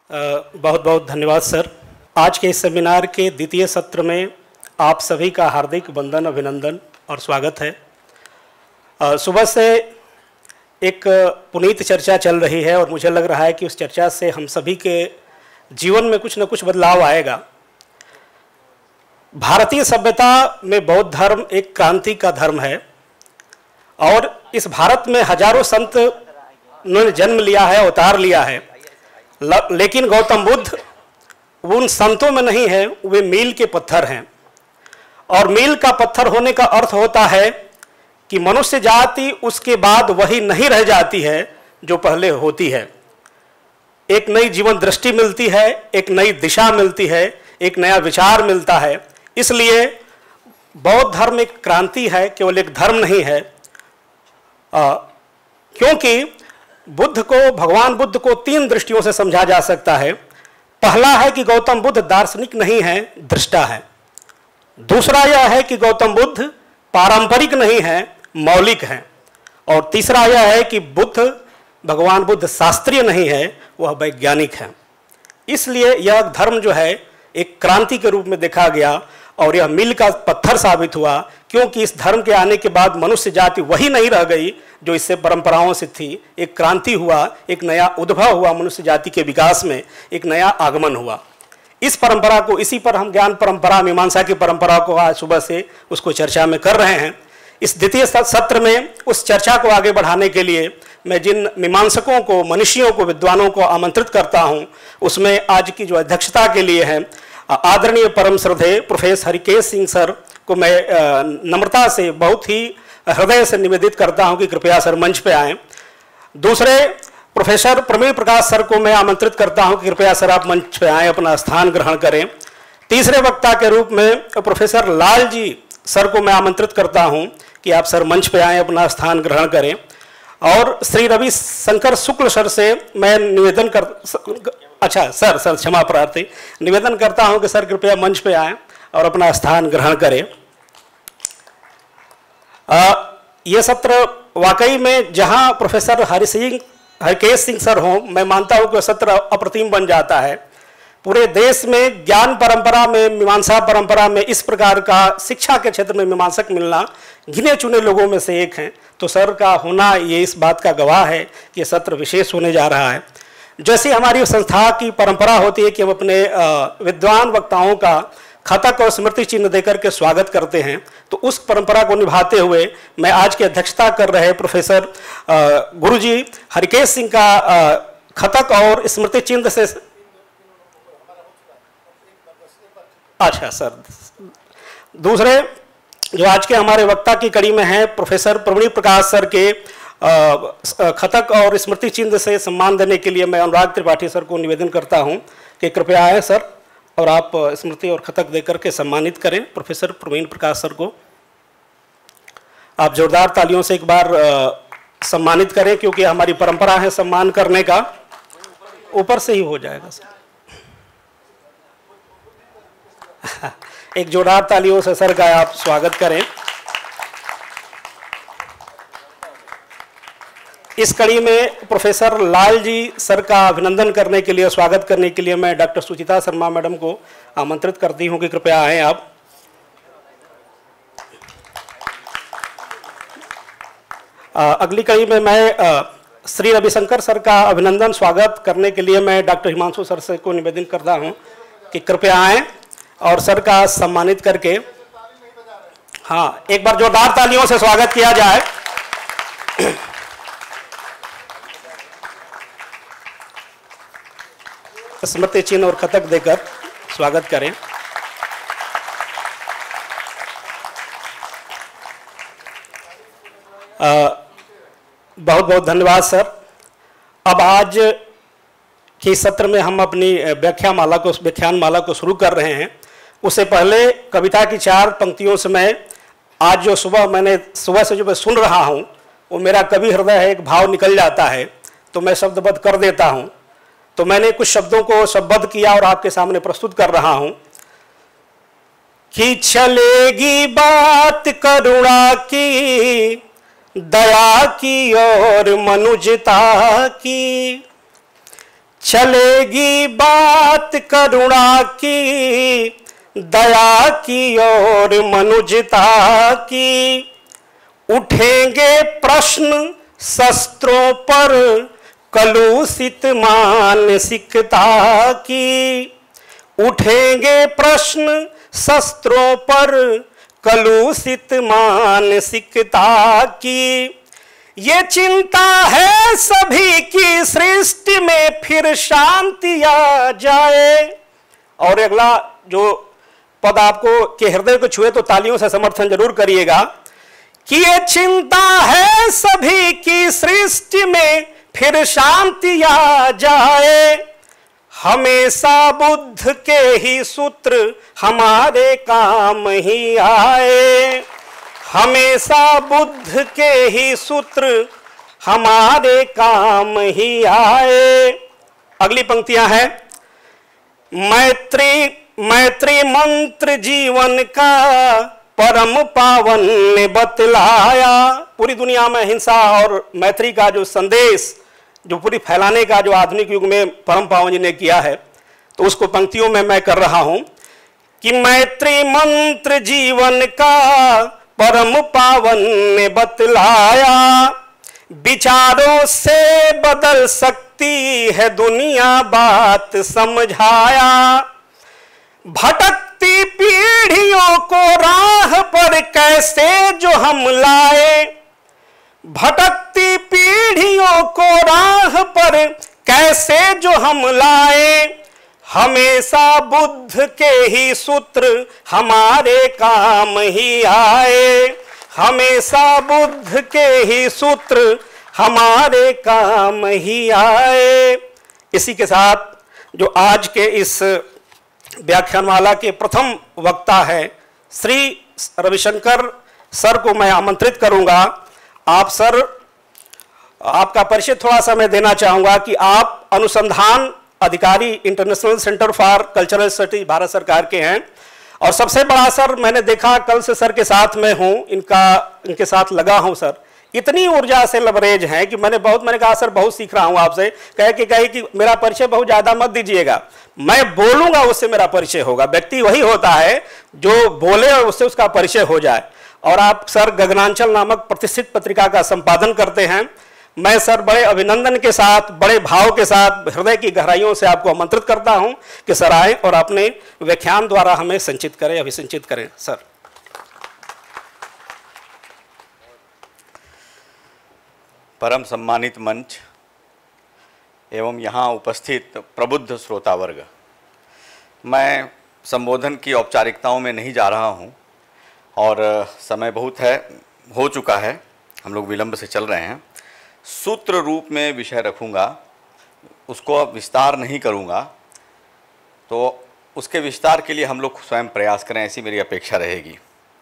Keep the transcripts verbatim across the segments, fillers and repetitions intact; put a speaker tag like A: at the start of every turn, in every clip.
A: बहुत बहुत धन्यवाद सर। आज के इस सेमिनार के द्वितीय सत्र में आप सभी का हार्दिक वंदन, अभिनंदन और स्वागत है। सुबह से एक पुनीत चर्चा चल रही है और मुझे लग रहा है कि उस चर्चा से हम सभी के जीवन में कुछ न कुछ बदलाव आएगा। भारतीय सभ्यता में बौद्ध धर्म एक क्रांति का धर्म है और इस भारत में हजारों संत ने जन्म लिया है, अवतार लिया है, लेकिन गौतम बुद्ध उन संतों में नहीं है, वे मील के पत्थर हैं। और मील का पत्थर होने का अर्थ होता है कि मनुष्य जाति उसके बाद वही नहीं रह जाती है जो पहले होती है। एक नई जीवन दृष्टि मिलती है, एक नई दिशा मिलती है, एक नया विचार मिलता है। इसलिए बौद्ध धर्म एक क्रांति है, केवल एक धर्म नहीं है। आ, क्योंकि बुद्ध को, भगवान बुद्ध को तीन दृष्टियों से समझा जा सकता है। पहला है कि गौतम बुद्ध दार्शनिक नहीं है, दृष्टा है। दूसरा यह है कि गौतम बुद्ध पारंपरिक नहीं है, मौलिक है। और तीसरा यह है कि बुद्ध, भगवान बुद्ध शास्त्रीय नहीं है, वह वैज्ञानिक है। इसलिए यह धर्म जो है एक क्रांति के रूप में देखा गया और यह मील का पत्थर साबित हुआ, क्योंकि इस धर्म के आने के बाद मनुष्य जाति वही नहीं रह गई जो इससे परंपराओं से थी। एक क्रांति हुआ, एक नया उद्भव हुआ, मनुष्य जाति के विकास में एक नया आगमन हुआ। इस परंपरा को, इसी पर हम ज्ञान परंपरा, मीमांसा की परंपरा को आज सुबह से उसको चर्चा में कर रहे हैं। इस द्वितीय सत्र में उस चर्चा को आगे बढ़ाने के लिए मैं जिन मीमांसकों को, मनीषियों को, विद्वानों को आमंत्रित करता हूँ, उसमें आज की जो अध्यक्षता के लिए है आदरणीय परम श्रद्धेय प्रोफेसर हरिकेश सिंह सर को मैं नम्रता से, बहुत ही हृदय से निवेदित करता हूं कि कृपया सर मंच पे आएं। दूसरे प्रोफेसर प्रवीण प्रकाश सर को मैं आमंत्रित करता हूं कि कृपया सर आप मंच पे आएं, अपना स्थान ग्रहण करें। तीसरे वक्ता के रूप में प्रोफेसर लाल जी सर को मैं आमंत्रित करता हूं कि आप सर मंच पे आएं, अपना स्थान ग्रहण करें। और श्री रवि शंकर शुक्ल सर से मैं निवेदन कर अच्छा सर सर क्षमा प्रार्थी निवेदन करता हूं कि सर कृपया मंच पे आएं और अपना स्थान ग्रहण करें। आ, ये सत्र वाकई में जहां प्रोफेसर हरि सिंह हरकेश सिंह सर हों, मैं मानता हूं कि सत्र अप्रतिम बन जाता है। पूरे देश में ज्ञान परंपरा में, मीमांसा परंपरा में इस प्रकार का शिक्षा के क्षेत्र में मीमांसक मिलना गिने चुने लोगों में से एक हैं। तो सर का होना ये इस बात का गवाह है कि ये सत्र विशेष होने जा रहा है। जैसे हमारी संस्था की परंपरा होती है कि हम अपने विद्वान वक्ताओं का खतक और स्मृति चिन्ह देकर के स्वागत करते हैं, तो उस परंपरा को निभाते हुए मैं आज की अध्यक्षता कर रहे प्रोफेसर गुरुजी हरकेश सिंह का खतक और स्मृति चिन्ह से। अच्छा सर, दूसरे जो आज के हमारे वक्ता की कड़ी में हैं प्रोफेसर प्रवीण प्रकाश सर के खतक और स्मृति चिन्ह से सम्मान देने के लिए मैं अनुराग त्रिपाठी सर को निवेदन करता हूं कि कृपया आए सर और आप स्मृति और खतक देकर के सम्मानित करें प्रोफेसर प्रवीण प्रकाश सर को। आप जोरदार तालियों से एक बार सम्मानित करें, क्योंकि हमारी परंपरा है सम्मान करने का। ऊपर से ही हो जाएगा सर। एक जोरदार तालियों से सर का आप स्वागत करें। इस कड़ी में प्रोफेसर लाल जी सर का अभिनंदन करने के लिए, स्वागत करने के लिए मैं डॉक्टर सुचिता शर्मा मैडम को आमंत्रित करती हूं कि कृपया आएं आप। आ, अगली कड़ी में मैं आ, श्री रविशंकर सर का अभिनंदन स्वागत करने के लिए मैं डॉक्टर हिमांशु सर से को निवेदन करता हूं कि कृपया आएं और सर का सम्मानित करके, हाँ, एक बार जोरदार तालियों से स्वागत किया जाए। स्मृति चिन्ह और खतक देकर स्वागत करें। आ, बहुत बहुत धन्यवाद सर। अब आज के सत्र में हम अपनी व्याख्या माला को व्याख्यान माला को शुरू कर रहे हैं। उससे पहले कविता की चार पंक्तियों से मैं आज जो सुबह मैंने सुबह से जो मैं सुन रहा हूँ वो मेरा कवि हृदय है, एक भाव निकल जाता है, तो मैं शब्दबद्ध कर देता हूँ। तो मैंने कुछ शब्दों को शब्दबद्ध किया और आपके सामने प्रस्तुत कर रहा हूँ कि चलेगी बात करुणा की, दया की और मनुजता की, चलेगी बात करुणा की, दया की और मनुजता की। उठेंगे प्रश्न शस्त्रों पर कलुषित मानसिकता की। उठेंगे प्रश्न शस्त्रों पर कलुषित मानसिकता की। ये चिंता है सभी की सृष्टि में फिर शांति आ जाए। और अगला जो पद आपको के हृदय को छुए तो तालियों से समर्थन जरूर करिएगा कि ये चिंता है सभी की सृष्टि में फिर शांति आ जाए। हमेशा बुद्ध के ही सूत्र हमारे काम ही आए। हमेशा बुद्ध के ही सूत्र हमारे काम ही आए। अगली पंक्तियां हैं, मैत्री मैत्री मंत्र जीवन का परम पावन ने बतलाया। पूरी दुनिया में हिंसा और मैत्री का जो संदेश जो पूरी फैलाने का जो आधुनिक युग में परम पावन जी ने किया है, तो उसको पंक्तियों में मैं कर रहा हूं कि मैत्री मंत्र जीवन का परम पावन ने बतलाया। विचारों से बदल सकती है दुनिया बात समझाया। भटकती पीढ़ियों को राह पर कैसे जो हम लाए। भटकती पीढ़ियों को राह पर कैसे जो हम लाए। हमेशा बुद्ध के ही सूत्र हमारे काम ही आए। हमेशा बुद्ध के ही सूत्र हमारे काम ही आए। इसी के साथ जो आज के इस व्याख्यानमाला के प्रथम वक्ता है श्री रविशंकर सर को मैं आमंत्रित करूंगा। आप सर, आपका परिचय थोड़ा सा मैं देना चाहूंगा कि आप अनुसंधान अधिकारी international centre for cultural studies Bharat सरकार के हैं। और सबसे बड़ा सर, मैंने देखा कल से सर के साथ में हूं, इनका इनके साथ लगा हूं सर, इतनी ऊर्जा से लबरेज है कि मैंने बहुत मैंने कहा सर बहुत सीख रहा हूं आपसे। कहे कि कहे कि मेरा परिचय बहुत ज़्यादा मत दीजिएगा, मैं बोलूंगा उससे मेरा परिचय होगा। व्यक्ति वही होता है जो बोले और उससे उसका परिचय हो जाए। और आप सर गगनांचल नामक प्रतिष्ठित पत्रिका का संपादन करते हैं। मैं सर बड़े अभिनंदन के साथ, बड़े भाव के साथ, हृदय की गहराइयों से आपको आमंत्रित करता हूं कि सर आए और अपने व्याख्यान द्वारा हमें संचित करें, अभिसंचित करें। सर।
B: परम सम्मानित मंच एवं यहाँ उपस्थित प्रबुद्ध श्रोतावर्ग, मैं संबोधन की औपचारिकताओं में नहीं जा रहा हूँ और समय बहुत है हो चुका है, हम लोग विलंब से चल रहे हैं। सूत्र रूप में विषय रखूँगा, उसको अब विस्तार नहीं करूँगा, तो उसके विस्तार के लिए हम लोग स्वयं प्रयास करें, ऐसी मेरी अपेक्षा रहेगी।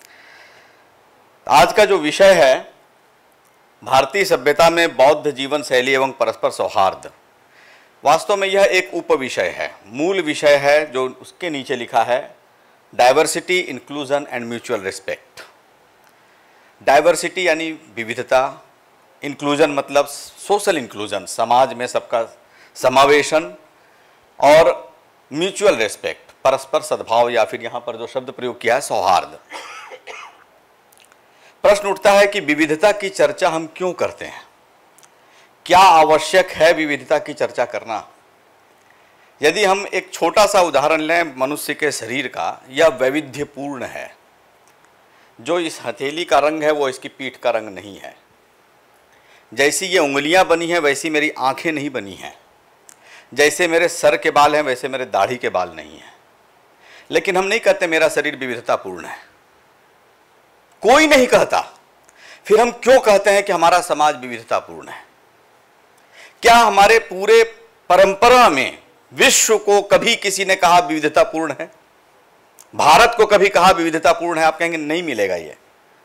B: आज का जो विषय है, भारतीय सभ्यता में बौद्ध जीवन शैली एवं परस्पर सौहार्द, वास्तव में यह एक उपविषय है। मूल विषय है जो उसके नीचे लिखा है, diversity, inclusion and mutual respect. Diversity यानी विविधता, इंक्लूजन मतलब सोशल इंक्लूजन, समाज में सबका समावेशन, और म्यूचुअल रिस्पेक्ट, परस्पर सद्भाव, या फिर यहाँ पर जो शब्द प्रयोग किया है सौहार्द। प्रश्न उठता है कि विविधता की चर्चा हम क्यों करते हैं? क्या आवश्यक है विविधता की चर्चा करना? यदि हम एक छोटा सा उदाहरण लें मनुष्य के शरीर का, यह वैविध्यपूर्ण है। जो इस हथेली का रंग है वो इसकी पीठ का रंग नहीं है। जैसी ये उंगलियां बनी हैं वैसी मेरी आंखें नहीं बनी हैं। जैसे मेरे सर के बाल हैं वैसे मेरे दाढ़ी के बाल नहीं हैं। लेकिन हम नहीं कहते मेरा शरीर विविधतापूर्ण है, कोई नहीं कहता। फिर हम क्यों कहते हैं कि हमारा समाज विविधतापूर्ण है? क्या हमारे पूरे परंपरा में विश्व को कभी किसी ने कहा विविधतापूर्ण है? भारत को कभी कहा विविधतापूर्ण है? आप कहेंगे नहीं मिलेगा ये।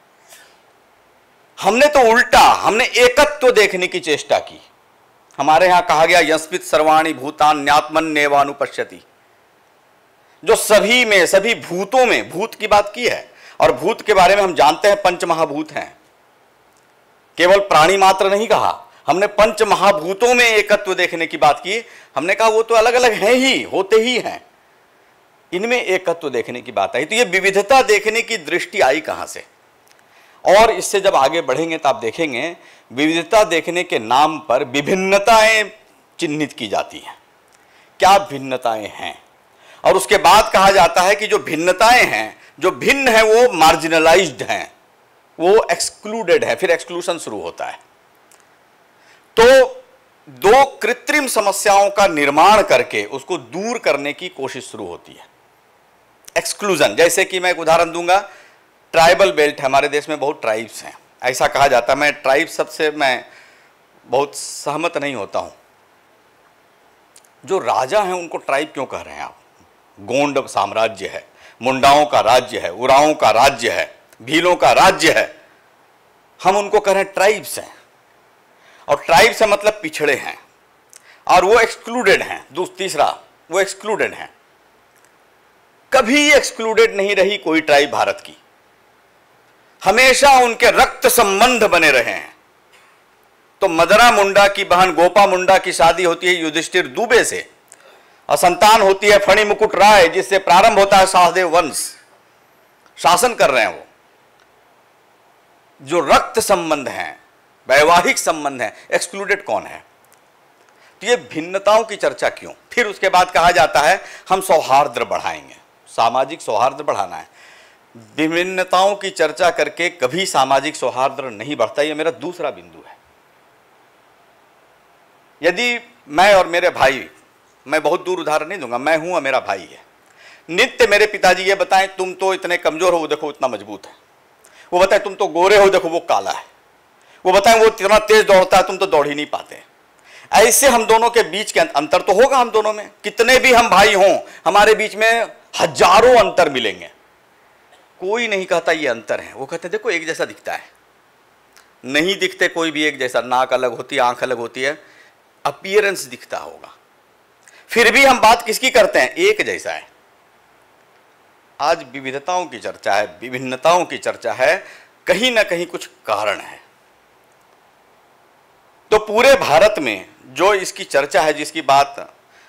B: हमने तो उल्टा, हमने एकत्व देखने की चेष्टा की। हमारे यहां कहा गया यस्मित् सर्वाणि भूतान्यात्मन्येवानुपश्यति, जो सभी में, सभी भूतों में, भूत की बात की है। और भूत के बारे में हम जानते हैं पंच महाभूत हैं, केवल प्राणी मात्र नहीं कहा। हमने पंच महाभूतों में एकत्व देखने की बात की, हमने कहा वो तो अलग अलग हैं ही, होते ही हैं, इनमें एकत्व देखने की बात आई। तो ये विविधता देखने की दृष्टि आई कहां से? और इससे जब आगे बढ़ेंगे तो आप देखेंगे विविधता देखने के नाम पर विभिन्नताएं चिन्हित की जाती हैं। क्या भिन्नताएं हैं? और उसके बाद कहा जाता है कि जो भिन्नताएं हैं, जो भिन्न है वो मार्जिनलाइज्ड हैं, वो एक्सक्लूडेड है, फिर एक्सक्लूशन शुरू होता है। तो दो कृत्रिम समस्याओं का निर्माण करके उसको दूर करने की कोशिश शुरू होती है, एक्सक्लूजन। जैसे कि मैं एक उदाहरण दूंगा, ट्राइबल बेल्ट है, हमारे देश में बहुत ट्राइब्स हैं, ऐसा कहा जाता है। मैं ट्राइब सबसे मैं बहुत सहमत नहीं होता हूं। जो राजा हैं उनको ट्राइब क्यों कह रहे हैं आप? गोंड साम्राज्य है, मुंडाओं का राज्य है, उराओं का राज्य है, भीलों का राज्य है, हम उनको कह रहे हैं ट्राइब्स हैं। और ट्राइब से मतलब पिछड़े हैं, और वो एक्सक्लूडेड हैं। दूसरा तीसरा वो एक्सक्लूडेड हैं। कभी एक्सक्लूडेड नहीं रही कोई ट्राइब भारत की, हमेशा उनके रक्त संबंध बने रहे हैं। तो मदरा मुंडा की बहन गोपा मुंडा की शादी होती है युधिष्ठिर दुबे से, और संतान होती है फणी मुकुट राय, जिससे प्रारंभ होता है शाहदेव वंश। शासन कर रहे हैं वो। जो रक्त संबंध हैं, वैवाहिक संबंध है, एक्सक्लूडेड कौन है? तो ये भिन्नताओं की चर्चा क्यों? फिर उसके बाद कहा जाता है हम सौहार्द बढ़ाएंगे, सामाजिक सौहार्द बढ़ाना है। विभिन्नताओं की चर्चा करके कभी सामाजिक सौहार्द नहीं बढ़ता। यह मेरा दूसरा बिंदु है। यदि मैं और मेरे भाई, मैं बहुत दूर उदाहरण नहीं दूंगा, मैं हूं और मेरा भाई है, नित्य मेरे पिताजी ये बताएं तुम तो इतने कमजोर हो, वो देखो इतना मजबूत है, वो बताएं तुम तो गोरे हो, देखो वो काला है, वो बताएं वो इतना तेज दौड़ता है, तुम तो दौड़ ही नहीं पाते। ऐसे हम दोनों के बीच के अंतर तो होगा, हम दोनों में कितने भी हम भाई हों, हमारे बीच में हजारों अंतर मिलेंगे। कोई नहीं कहता ये अंतर है, वो कहते देखो एक जैसा दिखता है। नहीं दिखते कोई भी एक जैसा, नाक अलग होती है, आंख अलग होती है, अपीयरेंस दिखता होगा। फिर भी हम बात किसकी करते हैं? एक जैसा है। आज विविधताओं की चर्चा है, विभिन्नताओं की चर्चा है, कहीं ना कहीं कुछ कारण है। तो पूरे भारत में जो इसकी चर्चा है, जिसकी बात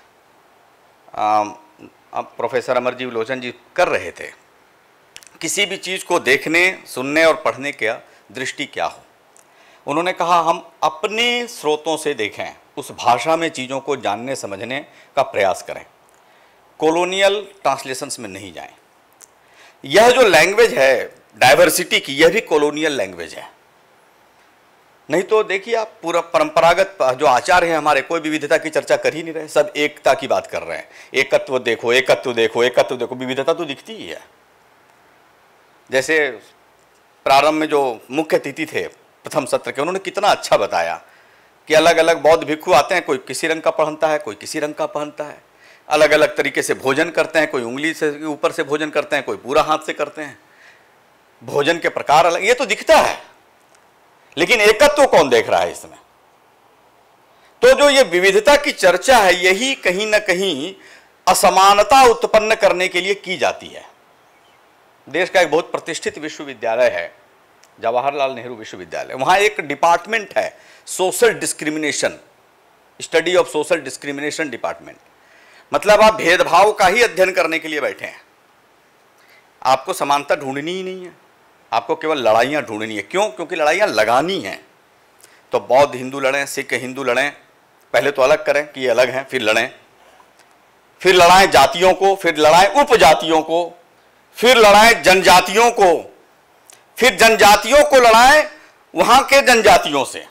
B: अब प्रोफेसर अमरजीव लोचन जी कर रहे थे, किसी भी चीज को देखने, सुनने और पढ़ने का दृष्टि क्या हो, उन्होंने कहा हम अपने स्रोतों से देखें, उस भाषा में चीज़ों को जानने समझने का प्रयास करें, कॉलोनियल ट्रांसलेशंस में नहीं जाएं। यह जो लैंग्वेज है डाइवर्सिटी की, यह भी कॉलोनियल लैंग्वेज है। नहीं तो देखिए आप, पूरा परंपरागत जो आचार है हमारे, कोई विविधता की चर्चा कर ही नहीं रहे, सब एकता की बात कर रहे हैं। एकत्व देखो, एकत्व देखो, एकत्व देखो, विविधता तो दिखती ही है। जैसे प्रारंभ में जो मुख्य अतिथि थे प्रथम सत्र के, उन्होंने कितना अच्छा बताया कि अलग अलग बौद्ध भिक्षु आते हैं, कोई किसी रंग का पहनता है, कोई किसी रंग का पहनता है, अलग अलग तरीके से भोजन करते हैं, कोई उंगली से ऊपर से भोजन करते हैं, कोई पूरा हाथ से करते हैं, भोजन के प्रकार अलग, ये तो दिखता है। लेकिन एकत्व कौन देख रहा है इसमें? तो जो ये विविधता की चर्चा है, यही कहीं ना कहीं असमानता उत्पन्न करने के लिए की जाती है। देश का एक बहुत प्रतिष्ठित विश्वविद्यालय है, जवाहरलाल नेहरू विश्वविद्यालय, वहां एक डिपार्टमेंट है social discrimination, study of social discrimination department. मतलब आप भेदभाव का ही अध्ययन करने के लिए बैठे हैं, आपको समानता ढूंढनी ही नहीं है, आपको केवल लड़ाइयाँ ढूंढनी है। क्यों? क्योंकि लड़ाइयाँ लगानी हैं। तो बौद्ध हिंदू लड़ें, सिख हिंदू लड़ें, पहले तो अलग करें कि ये अलग हैं, फिर लड़ें, फिर लड़ाएं जातियों को, फिर लड़ाएं उपजातियों को, फिर लड़ाएं जनजातियों को, फिर जनजातियों को लड़ाएं वहां के जनजातियों से।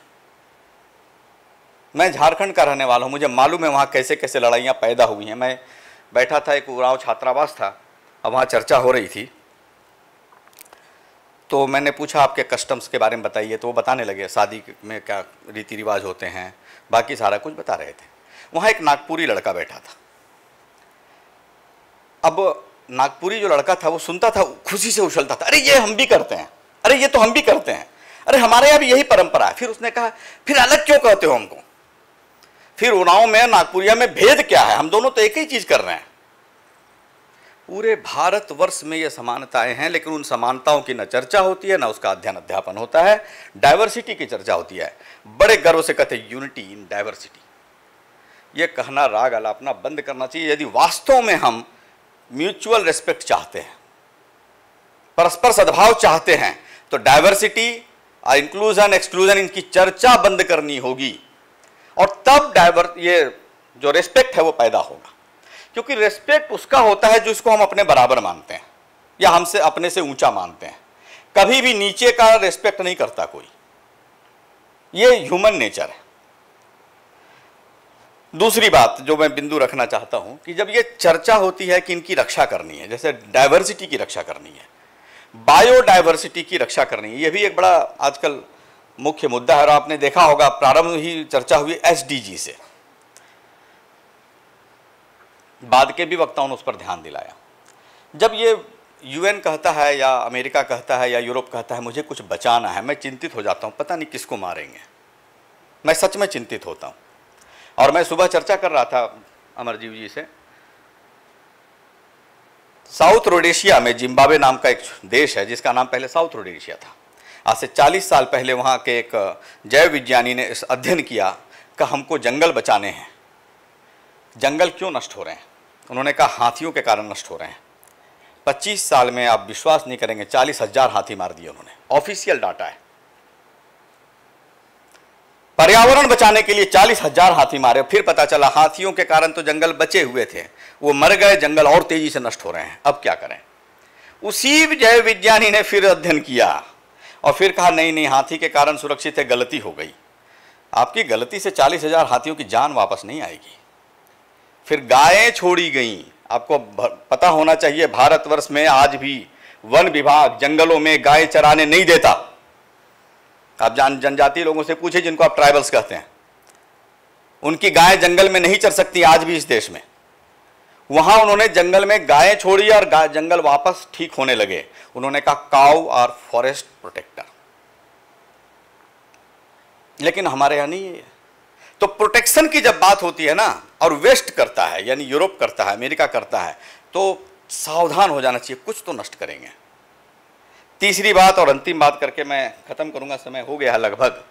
B: मैं झारखंड का रहने वाला हूं, मुझे मालूम है वहां कैसे कैसे लड़ाइयां पैदा हुई हैं। मैं बैठा था, एक उरांव छात्रावास था, अब वहां चर्चा हो रही थी, तो मैंने पूछा आपके कस्टम्स के बारे में बताइए, तो वो बताने लगे शादी में क्या रीति रिवाज होते हैं, बाकी सारा कुछ बता रहे थे। वहाँ एक नागपुरी लड़का बैठा था। अब नागपुरी जो लड़का था वो सुनता था, खुशी से उछलता था, अरे ये हम भी करते हैं, अरे ये तो हम भी करते हैं, अरे हमारे यहाँ भी यही परंपरा है। फिर उसने कहा फिर अलग क्यों कहते हो हमको? फिर उरांव में नागपुरिया में भेद क्या है? हम दोनों तो एक ही चीज कर रहे हैं। पूरे भारतवर्ष में ये समानताएं हैं, लेकिन उन समानताओं की न चर्चा होती है, न उसका अध्ययन अध्यापन होता है। डाइवर्सिटी की चर्चा होती है। बड़े गर्व से कहते हैं यूनिटी इन डाइवर्सिटी। ये कहना राग अलापना बंद करना चाहिए। यदि वास्तव में हम म्यूचुअल रिस्पेक्ट चाहते हैं, परस्पर सद्भाव चाहते हैं, तो डाइवर्सिटी, इंक्लूजन, एक्सक्लूजन, इनकी चर्चा बंद करनी होगी और तब डाइवर ये जो रिस्पेक्ट है वो पैदा होगा। क्योंकि रिस्पेक्ट उसका होता है जो इसको हम अपने बराबर मानते हैं या हमसे अपने से ऊंचा मानते हैं। कभी भी नीचे का रिस्पेक्ट नहीं करता कोई, ये ह्यूमन नेचर है। दूसरी बात जो मैं बिंदु रखना चाहता हूं कि जब ये चर्चा होती है कि इनकी रक्षा करनी है, जैसे डाइवर्सिटी की रक्षा करनी है, बायोडाइवर्सिटी की रक्षा करनी है, यह भी एक बड़ा आजकल मुख्य मुद्दा है। और आपने देखा होगा प्रारंभ ही चर्चा हुई एसडीजी से, बाद के भी वक्ताओं ने उस पर ध्यान दिलाया। जब ये यूएन कहता है या अमेरिका कहता है या यूरोप कहता है मुझे कुछ बचाना है, मैं चिंतित हो जाता हूं, पता नहीं किसको मारेंगे। मैं सच में चिंतित होता हूं। और मैं सुबह चर्चा कर रहा था अमरजीव जी से, साउथ रोडेशिया में जिम्बाब्वे नाम का एक देश है जिसका नाम पहले साउथ रोडेशिया था। आज से चालीस साल पहले वहाँ के एक जैव विज्ञानी ने इस अध्ययन किया कि हमको जंगल बचाने हैं। जंगल क्यों नष्ट हो रहे हैं? उन्होंने कहा हाथियों के कारण नष्ट हो रहे हैं। पच्चीस साल में आप विश्वास नहीं करेंगे, चालीस हजार हाथी मार दिए उन्होंने। ऑफिशियल डाटा है। पर्यावरण बचाने के लिए चालीस हजार हाथी मारे, फिर पता चला हाथियों के कारण तो जंगल बचे हुए थे, वो मर गए, जंगल और तेजी से नष्ट हो रहे हैं। अब क्या करें? उसी जैव विज्ञानी ने फिर अध्ययन किया और फिर कहा नहीं नहीं हाथी के कारण सुरक्षित है, गलती हो गई। आपकी गलती से चालीस हजार हाथियों की जान वापस नहीं आएगी। फिर गायें छोड़ी गई। आपको पता होना चाहिए भारतवर्ष में आज भी वन विभाग जंगलों में गाय चराने नहीं देता। आप जान जनजातीय लोगों से पूछे जिनको आप ट्राइबल्स कहते हैं, उनकी गाय जंगल में नहीं चर सकती आज भी इस देश में। वहां उन्होंने जंगल में गायें छोड़ी और जंगल वापस ठीक होने लगे। उन्होंने कहा काउ आर फॉरेस्ट प्रोटेक्टर। लेकिन हमारे यहां नहीं है। तो प्रोटेक्शन की जब बात होती है ना, और वेस्ट करता है यानी यूरोप करता है, अमेरिका करता है, तो सावधान हो जाना चाहिए, कुछ तो नष्ट करेंगे। तीसरी बात और अंतिम बात करके मैं खत्म करूंगा, समय हो गया है लगभग।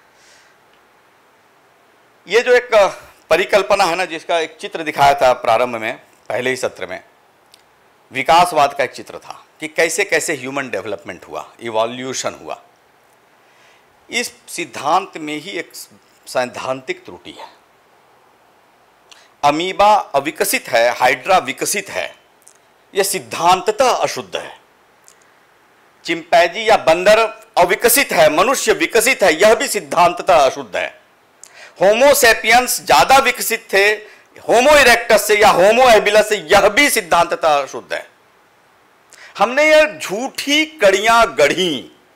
B: ये जो एक परिकल्पना है ना, जिसका एक चित्र दिखाया था प्रारंभ में, पहले ही सत्र में, विकासवाद का एक चित्र था कि कैसे कैसे ह्यूमन डेवलपमेंट हुआ, इवोल्यूशन हुआ। इस सिद्धांत में ही एक सैद्धांतिक त्रुटि है। अमीबा अविकसित है, हाइड्रा विकसित है, यह सिद्धांततः अशुद्ध है। चिंपैंजी या बंदर अविकसित है, मनुष्य विकसित है, यह भी सिद्धांततः अशुद्ध है। होमो सेपियंस ज्यादा विकसित थे होमो इरेक्टस से या होमो एबिलस से, यह भी सिद्धांततः अशुद्ध है। हमने यह झूठी कड़ियां गढ़ी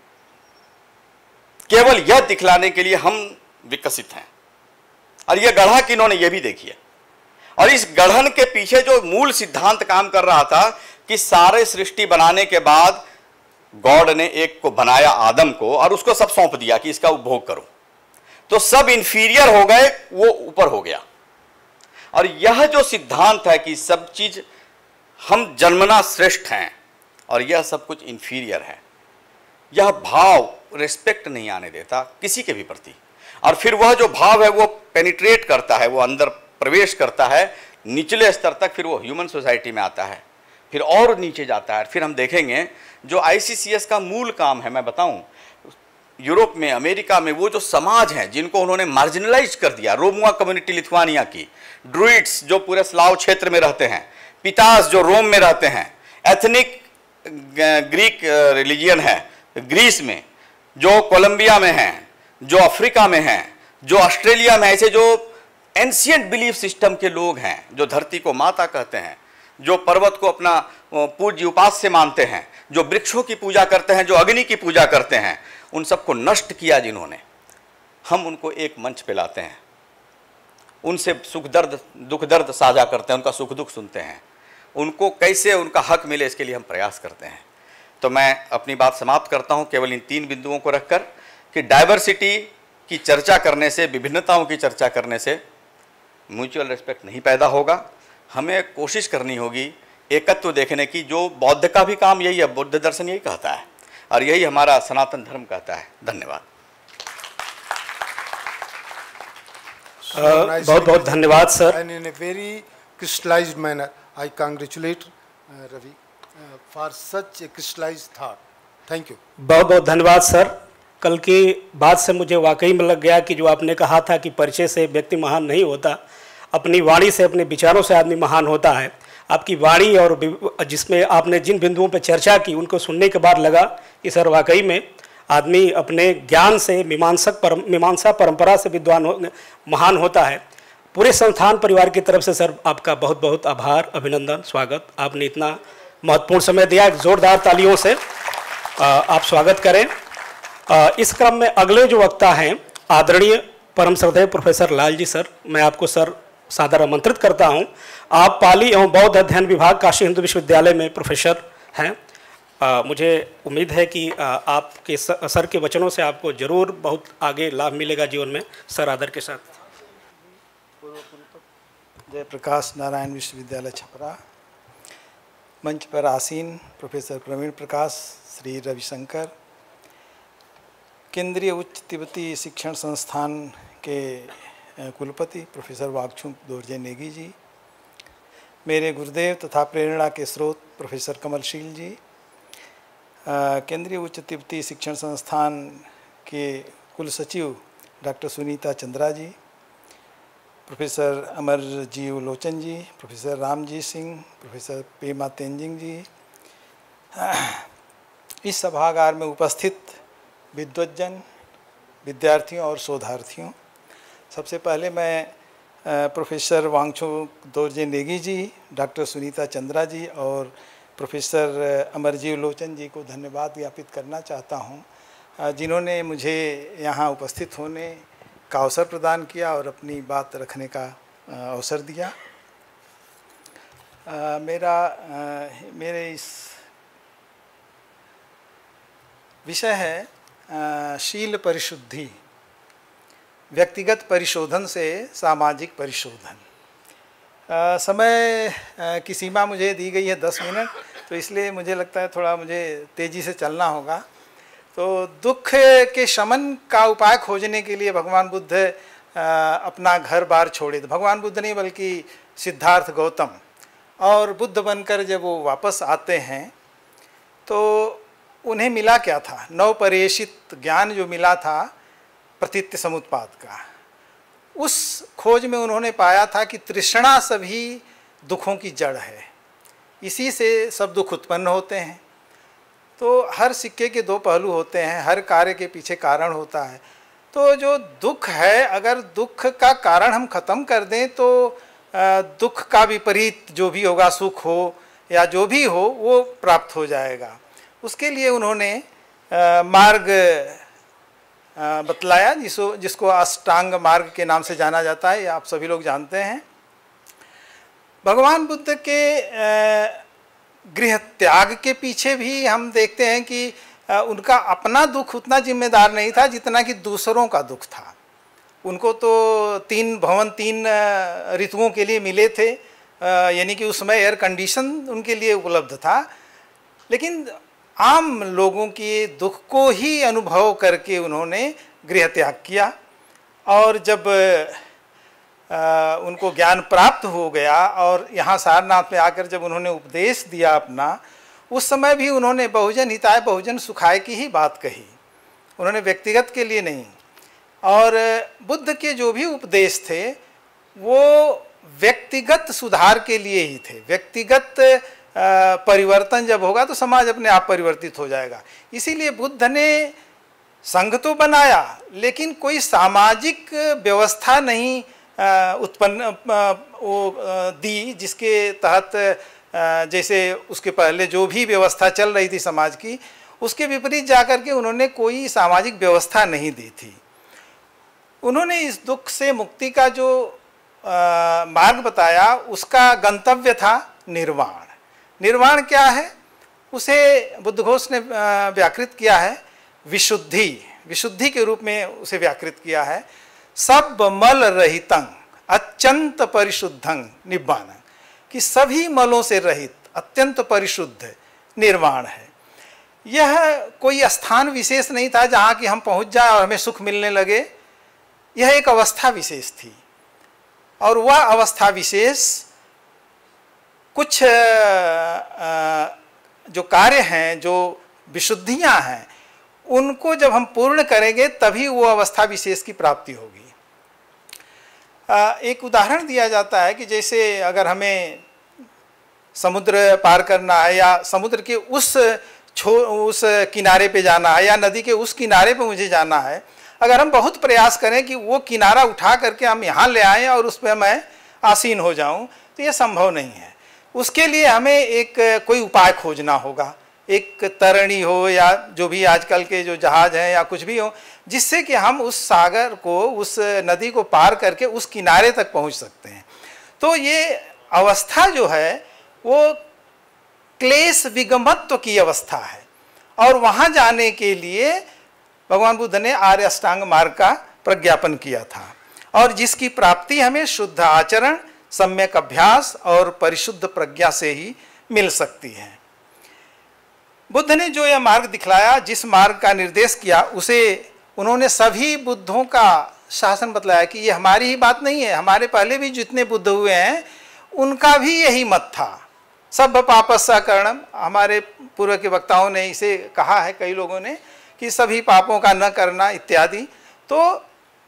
B: केवल यह दिखलाने के लिए हम विकसित हैं। और यह गढ़ा किन्होंने, यह भी देखिए। और इस गढ़न के पीछे जो मूल सिद्धांत काम कर रहा था कि सारे सृष्टि बनाने के बाद गॉड ने एक को बनाया, आदम को, और उसको सब सौंप दिया कि इसका उपभोग करो, तो सब इंफीरियर हो गए, वो ऊपर हो गया। और यह जो सिद्धांत है कि सब चीज हम जन्मना श्रेष्ठ हैं और यह सब कुछ इंफीरियर है, यह भाव रिस्पेक्ट नहीं आने देता किसी के भी प्रति। और फिर वह जो भाव है वो पेनिट्रेट करता है, वो अंदर प्रवेश करता है निचले स्तर तक, फिर वो ह्यूमन सोसाइटी में आता है, फिर और नीचे जाता है। फिर हम देखेंगे जो आईसीसीएस का मूल काम है, मैं बताऊं, यूरोप में, अमेरिका में वो जो समाज हैं जिनको उन्होंने मार्जिनलाइज कर दिया, रोमुआ कम्युनिटी लिथुआनिया की, ड्रुइड्स जो पूरे स्लाव क्षेत्र में रहते हैं, पितास जो रोम में रहते हैं, एथनिक ग्रीक रिलीजियन है ग्रीस में, जो कोलंबिया में हैं, जो अफ्रीका में हैं, जो ऑस्ट्रेलिया में, ऐसे जो एंशियंट बिलीफ सिस्टम के लोग हैं, जो धरती को माता कहते हैं, जो पर्वत को अपना पूज्य उपास्य मानते हैं, जो वृक्षों की पूजा करते हैं, जो अग्नि की पूजा करते हैं, उन सबको नष्ट किया जिन्होंने, हम उनको एक मंच पे लाते हैं, उनसे सुख दर्द दुख दर्द साझा करते हैं, उनका सुख दुख सुनते हैं, उनको कैसे उनका हक मिले इसके लिए हम प्रयास करते हैं। तो मैं अपनी बात समाप्त करता हूं केवल इन तीन बिंदुओं को रखकर कि डाइवर्सिटी की चर्चा करने से, विभिन्नताओं की चर्चा करने से म्यूचुअल रिस्पेक्ट नहीं पैदा होगा। हमें कोशिश करनी होगी एकत्व देखने की, जो बौद्ध का भी काम यही है, बुद्ध दर्शन यही कहता है और यही हमारा सनातन धर्म कहता है। धन्यवाद।
A: uh, बहुत बहुत धन्यवाद sir.
C: And in a very crystallized manner, I congratulate uh, Ravi uh, for such a crystallized thought. Thank you.
A: बहुत बहुत धन्यवाद सर। कल की बात से मुझे वाकई में लग गया कि जो आपने कहा था कि परिचय से व्यक्ति महान नहीं होता, अपनी वाणी से, अपने विचारों से आदमी महान होता है। आपकी वाणी और जिसमें आपने जिन बिंदुओं पर चर्चा की, उनको सुनने के बाद लगा कि सर वाकई में आदमी अपने ज्ञान से, मीमांसक परम मीमांसा परंपरा से विद्वान हो, महान होता है। पूरे संस्थान परिवार की तरफ से सर आपका बहुत बहुत आभार, अभिनंदन, स्वागत। आपने इतना महत्वपूर्ण समय दिया। एक जोरदार तालियों से आप स्वागत करें। इस क्रम में अगले जो वक्ता हैं, आदरणीय परम श्रद्धेय प्रोफेसर लाल जी सर, मैं आपको सर सादर आमंत्रित करता हूं। आप पाली एवं बौद्ध अध्ययन विभाग काशी हिंदू विश्वविद्यालय में प्रोफेसर हैं। आ, मुझे उम्मीद है कि आ, आपके सर के वचनों से आपको जरूर बहुत आगे लाभ मिलेगा जीवन में। सर आदर के साथ।
D: जय प्रकाश नारायण विश्वविद्यालय छपरा, मंच पर आसीन प्रोफेसर प्रवीण प्रकाश, श्री रविशंकर, केंद्रीय उच्च तिब्बती शिक्षण संस्थान के कुलपति प्रोफेसर वागचुंग दोरजे नेगी जी, मेरे गुरुदेव तथा प्रेरणा के स्रोत प्रोफेसर कमलशील जी, केंद्रीय उच्च तिब्बती शिक्षण संस्थान के कुल सचिव doctor Sunita Chandra ji, professor Amarjeev Lochan ji, professor Ramji Singh, professor Pema Tenzin ji, इस सभागार में उपस्थित विद्वज्जन, विद्यार्थियों और शोधार्थियों, सबसे पहले मैं प्रोफेसर वांगचुंग दोरजे नेगी जी, डॉक्टर सुनीता चंद्रा जी और प्रोफेसर अमरजीव लोचन जी को धन्यवाद ज्ञापित करना चाहता हूं, जिन्होंने मुझे यहाँ उपस्थित होने का अवसर प्रदान किया और अपनी बात रखने का अवसर दिया। मेरा मेरे इस विषय है शील परिशुद्धि, व्यक्तिगत परिशोधन से सामाजिक परिशोधन। आ, समय आ, की सीमा मुझे दी गई है दस मिनट, तो इसलिए मुझे लगता है थोड़ा मुझे तेज़ी से चलना होगा। तो दुख के शमन का उपाय खोजने के लिए भगवान बुद्ध आ, अपना घर बार छोड़े थे। भगवान बुद्ध नहीं बल्कि सिद्धार्थ गौतम, और बुद्ध बनकर जब वो वापस आते हैं तो उन्हें मिला क्या था? नवपरिवेशित ज्ञान जो मिला था प्रतित्य समुत्पाद का, उस खोज में उन्होंने पाया था कि तृष्णा सभी दुखों की जड़ है, इसी से सब दुख उत्पन्न होते हैं। तो हर सिक्के के दो पहलू होते हैं, हर कार्य के पीछे कारण होता है। तो जो दुख है, अगर दुख का कारण हम खत्म कर दें तो दुख का विपरीत जो भी होगा, सुख हो या जो भी हो, वो प्राप्त हो जाएगा। उसके लिए उन्होंने मार्ग बतलाया, जिसको जिसको अष्टांग मार्ग के नाम से जाना जाता है, ये आप सभी लोग जानते हैं। भगवान बुद्ध के गृह त्याग के पीछे भी हम देखते हैं कि उनका अपना दुख उतना जिम्मेदार नहीं था जितना कि दूसरों का दुख था। उनको तो तीन भवन तीन ऋतुओं के लिए मिले थे, यानी कि उस समय एयर कंडीशन उनके लिए उपलब्ध था, लेकिन आम लोगों के दुख को ही अनुभव करके उन्होंने गृह त्याग किया। और जब आ, उनको ज्ञान प्राप्त हो गया और यहाँ सारनाथ में आकर जब उन्होंने उपदेश दिया अपना, उस समय भी उन्होंने बहुजन हिताय बहुजन सुखाय की ही बात कही, उन्होंने व्यक्तिगत के लिए नहीं। और बुद्ध के जो भी उपदेश थे वो व्यक्तिगत सुधार के लिए ही थे। व्यक्तिगत परिवर्तन जब होगा तो समाज अपने आप परिवर्तित हो जाएगा। इसीलिए बुद्ध ने संघ तो बनाया, लेकिन कोई सामाजिक व्यवस्था नहीं उत्पन्न वो दी, जिसके तहत जैसे उसके पहले जो भी व्यवस्था चल रही थी समाज की, उसके विपरीत जाकर के उन्होंने कोई सामाजिक व्यवस्था नहीं दी थी। उन्होंने इस दुख से मुक्ति का जो आ, मार्ग बताया, उसका गंतव्य था निर्वाण। निर्वाण क्या है? उसे बुद्धघोष ने व्याकृत किया है विशुद्धि, विशुद्धि के रूप में उसे व्याकृत किया है। सब मल रहितं अत्यंत परिशुद्धं निब्बानं, कि सभी मलों से रहित अत्यंत परिशुद्ध निर्वाण है। यह कोई स्थान विशेष नहीं था जहाँ कि हम पहुँच जाए और हमें सुख मिलने लगे। यह एक अवस्था विशेष थी और वह अवस्था विशेष कुछ जो कार्य हैं, जो विशुद्धियाँ हैं, उनको जब हम पूर्ण करेंगे तभी वो अवस्था विशेष की प्राप्ति होगी। एक उदाहरण दिया जाता है कि जैसे अगर हमें समुद्र पार करना है या समुद्र के उस छो उस किनारे पे जाना है या नदी के उस किनारे पे मुझे जाना है, अगर हम बहुत प्रयास करें कि वो किनारा उठा करके हम यहाँ ले आएँ और उस पर मैं आसीन हो जाऊँ, तो ये संभव नहीं है। उसके लिए हमें एक कोई उपाय खोजना होगा, एक तरणी हो या जो भी आजकल के जो जहाज़ हैं या कुछ भी हो, जिससे कि हम उस सागर को, उस नदी को पार करके उस किनारे तक पहुंच सकते हैं। तो ये अवस्था जो है वो क्लेश विगमत्व की अवस्था है और वहाँ जाने के लिए भगवान बुद्ध ने आर्य अष्टांग मार्ग का प्रज्ञापन किया था और जिसकी प्राप्ति हमें शुद्ध आचरण, सम्यक अभ्यास और परिशुद्ध प्रज्ञा से ही मिल सकती है। बुद्ध ने जो यह मार्ग दिखलाया, जिस मार्ग का निर्देश किया, उसे उन्होंने सभी बुद्धों का शासन बतलाया कि ये हमारी ही बात नहीं है, हमारे पहले भी जितने बुद्ध हुए हैं उनका भी यही मत था। सब पापस्सा करणम, हमारे पूर्व के वक्ताओं ने इसे कहा है, कई लोगों ने, कि सभी पापों का न करना इत्यादि। तो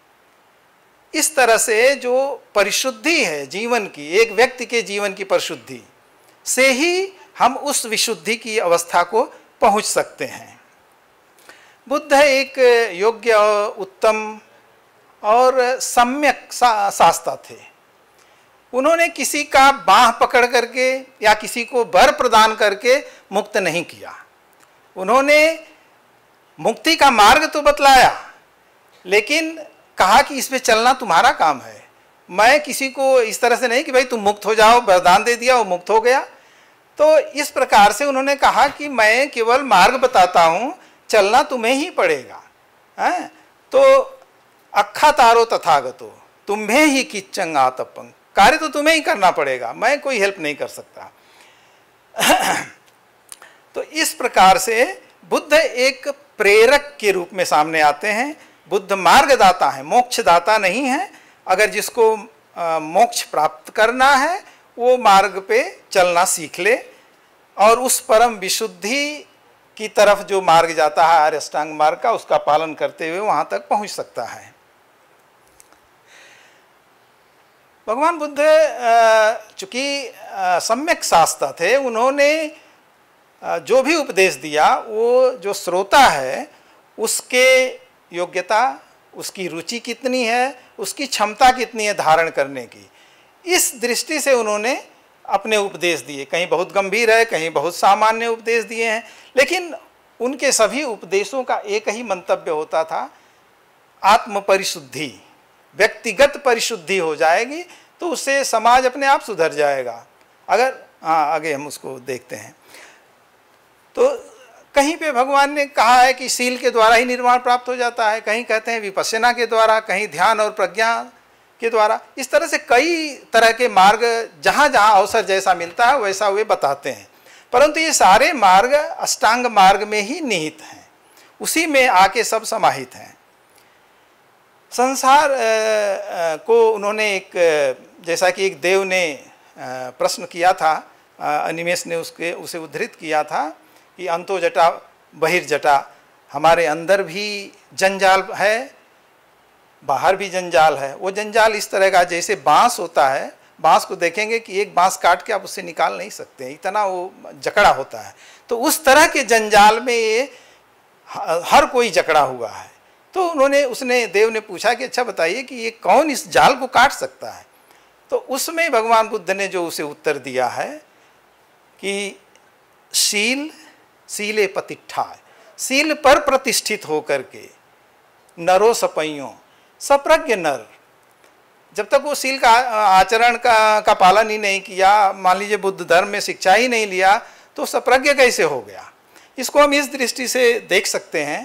D: इस तरह से जो परिशुद्धि है जीवन की, एक व्यक्ति के जीवन की परिशुद्धि से ही हम उस विशुद्धि की अवस्था को पहुंच सकते हैं। बुद्ध एक योग्य, उत्तम और सम्यक सा, शास्ता थे। उन्होंने किसी का बाह पकड़ करके या किसी को वर प्रदान करके मुक्त नहीं किया। उन्होंने मुक्ति का मार्ग तो बतलाया, लेकिन कहा कि इस पे चलना तुम्हारा काम है। मैं किसी को इस तरह से नहीं कि भाई तुम मुक्त हो जाओ, वरदान दे दिया वो मुक्त हो गया। तो इस प्रकार से उन्होंने कहा कि मैं केवल मार्ग बताता हूँ, चलना तुम्हें ही पड़ेगा। हैं? तो अक्खा तारो तथागतो, तुम्हें ही किच्चंग आतपंग, कार्य तो तुम्हें ही करना पड़ेगा, मैं कोई हेल्प नहीं कर सकता। तो इस प्रकार से बुद्ध एक प्रेरक के रूप में सामने आते हैं। बुद्ध मार्गदाता है, मोक्षदाता नहीं है। अगर जिसको आ, मोक्ष प्राप्त करना है वो मार्ग पे चलना सीख ले और उस परम विशुद्धि की तरफ जो मार्ग जाता है आर्य अष्टांग मार्ग का, उसका पालन करते हुए वहाँ तक पहुँच सकता है। भगवान बुद्ध चूँकि सम्यक शास्ता थे, उन्होंने जो भी उपदेश दिया वो जो श्रोता है उसके योग्यता, उसकी रुचि कितनी है, उसकी क्षमता कितनी है धारण करने की, इस दृष्टि से उन्होंने अपने उपदेश दिए। कहीं बहुत गंभीर है, कहीं बहुत सामान्य उपदेश दिए हैं, लेकिन उनके सभी उपदेशों का एक ही मंतव्य होता था, आत्म परिशुद्धि। व्यक्तिगत परिशुद्धि हो जाएगी तो उससे समाज अपने आप सुधर जाएगा। अगर हाँ आगे हम उसको देखते हैं तो कहीं पे भगवान ने कहा है कि शील के द्वारा ही निर्वाण प्राप्त हो जाता है, कहीं कहते हैं विपश्यना के द्वारा, कहीं ध्यान और प्रज्ञा के द्वारा। इस तरह से कई तरह के मार्ग जहाँ जहाँ अवसर जैसा मिलता है वैसा वे बताते हैं, परंतु ये सारे मार्ग अष्टांग मार्ग में ही निहित हैं, उसी में आके सब समाहित हैं। संसार को उन्होंने एक, जैसा कि एक देव ने प्रश्न किया था, अनिमेष ने उसके उसे उद्धृत किया था कि अंतो जटा बहिर्जटा, हमारे अंदर भी जंजाल है, बाहर भी जंजाल है। वो जंजाल इस तरह का जैसे बांस होता है, बांस को देखेंगे कि एक बांस काट के आप उससे निकाल नहीं सकते, इतना वो जकड़ा होता है। तो उस तरह के जंजाल में ये हर कोई जकड़ा हुआ है। तो उन्होंने उसने देव ने पूछा कि अच्छा बताइए कि ये कौन इस जाल को काट सकता है। तो उसमें भगवान बुद्ध ने जो उसे उत्तर दिया है कि शील शीले प्रतिष्ठा, शील पर प्रतिष्ठित होकर के नरो सपइयों, सप्रज्ञ नर, जब तक वो शील का आचरण का का पालन ही नहीं किया, मान लीजिए बुद्ध धर्म में शिक्षा ही नहीं लिया, तो सप्रज्ञ कैसे हो गया। इसको हम इस दृष्टि से देख सकते हैं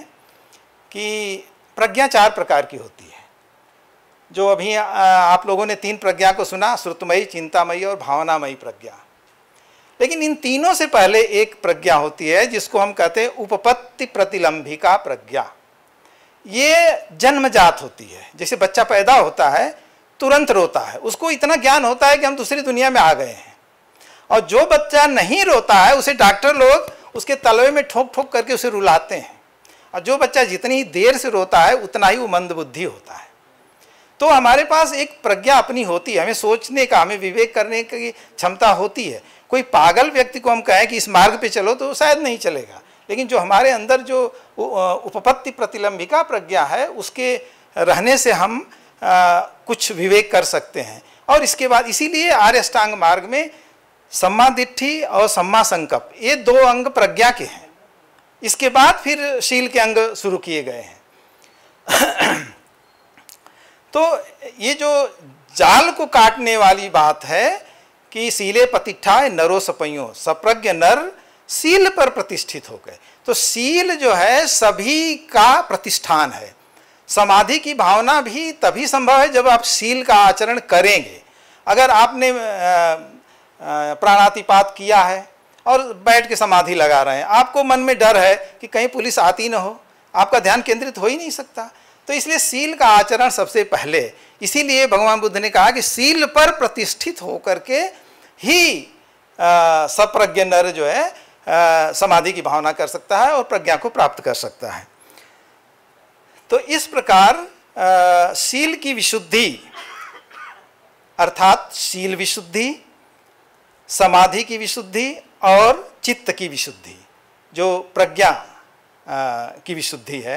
D: कि प्रज्ञा चार प्रकार की होती है। जो अभी आप लोगों ने तीन प्रज्ञा को सुना, श्रुतमयी, चिंतामयी और भावनामयी प्रज्ञा। लेकिन इन तीनों से पहले एक प्रज्ञा होती है जिसको हम कहते हैं उपपत्ति प्रतिलंबिका प्रज्ञा। ये जन्मजात होती है। जैसे बच्चा पैदा होता है तुरंत रोता है, उसको इतना ज्ञान होता है कि हम दूसरी दुनिया में आ गए हैं। और जो बच्चा नहीं रोता है उसे डॉक्टर लोग उसके तलवे में ठोक ठोक करके उसे रुलाते हैं। और जो बच्चा जितनी ही देर से रोता है उतना ही वो मंदबुद्धि होता है। तो हमारे पास एक प्रज्ञा अपनी होती है, हमें सोचने का, हमें विवेक करने की क्षमता होती है। कोई पागल व्यक्ति को हम कहें कि इस मार्ग पे चलो तो शायद नहीं चलेगा, लेकिन जो हमारे अंदर जो उपपत्ति प्रतिलंबिका प्रज्ञा है उसके रहने से हम आ, कुछ विवेक कर सकते हैं। और इसके बाद इसीलिए आर्य अष्टांग मार्ग में सम्मा दिट्ठी और सम्मा संकल्प ये दो अंग प्रज्ञा के हैं। इसके बाद फिर शील के अंग शुरू किए गए हैं। तो ये जो जाल को काटने वाली बात है कि सीले प्रतिष्ठाए नरो सपयो, सप्रज्ञ नर सील पर प्रतिष्ठित हो गए। तो सील जो है सभी का प्रतिष्ठान है। समाधि की भावना भी तभी संभव है जब आप सील का आचरण करेंगे। अगर आपने प्राणातिपात किया है और बैठ के समाधि लगा रहे हैं, आपको मन में डर है कि कहीं पुलिस आती न हो, आपका ध्यान केंद्रित हो ही नहीं सकता। तो इसलिए सील का आचरण सबसे पहले, इसीलिए भगवान बुद्ध ने कहा कि सील पर प्रतिष्ठित होकर के ही सप्रज्ञ नर जो है आ, समाधि की भावना कर सकता है और प्रज्ञा को प्राप्त कर सकता है। तो इस प्रकार आ, शील की विशुद्धि अर्थात शील विशुद्धि, समाधि की विशुद्धि और चित्त की विशुद्धि, जो प्रज्ञा की विशुद्धि है,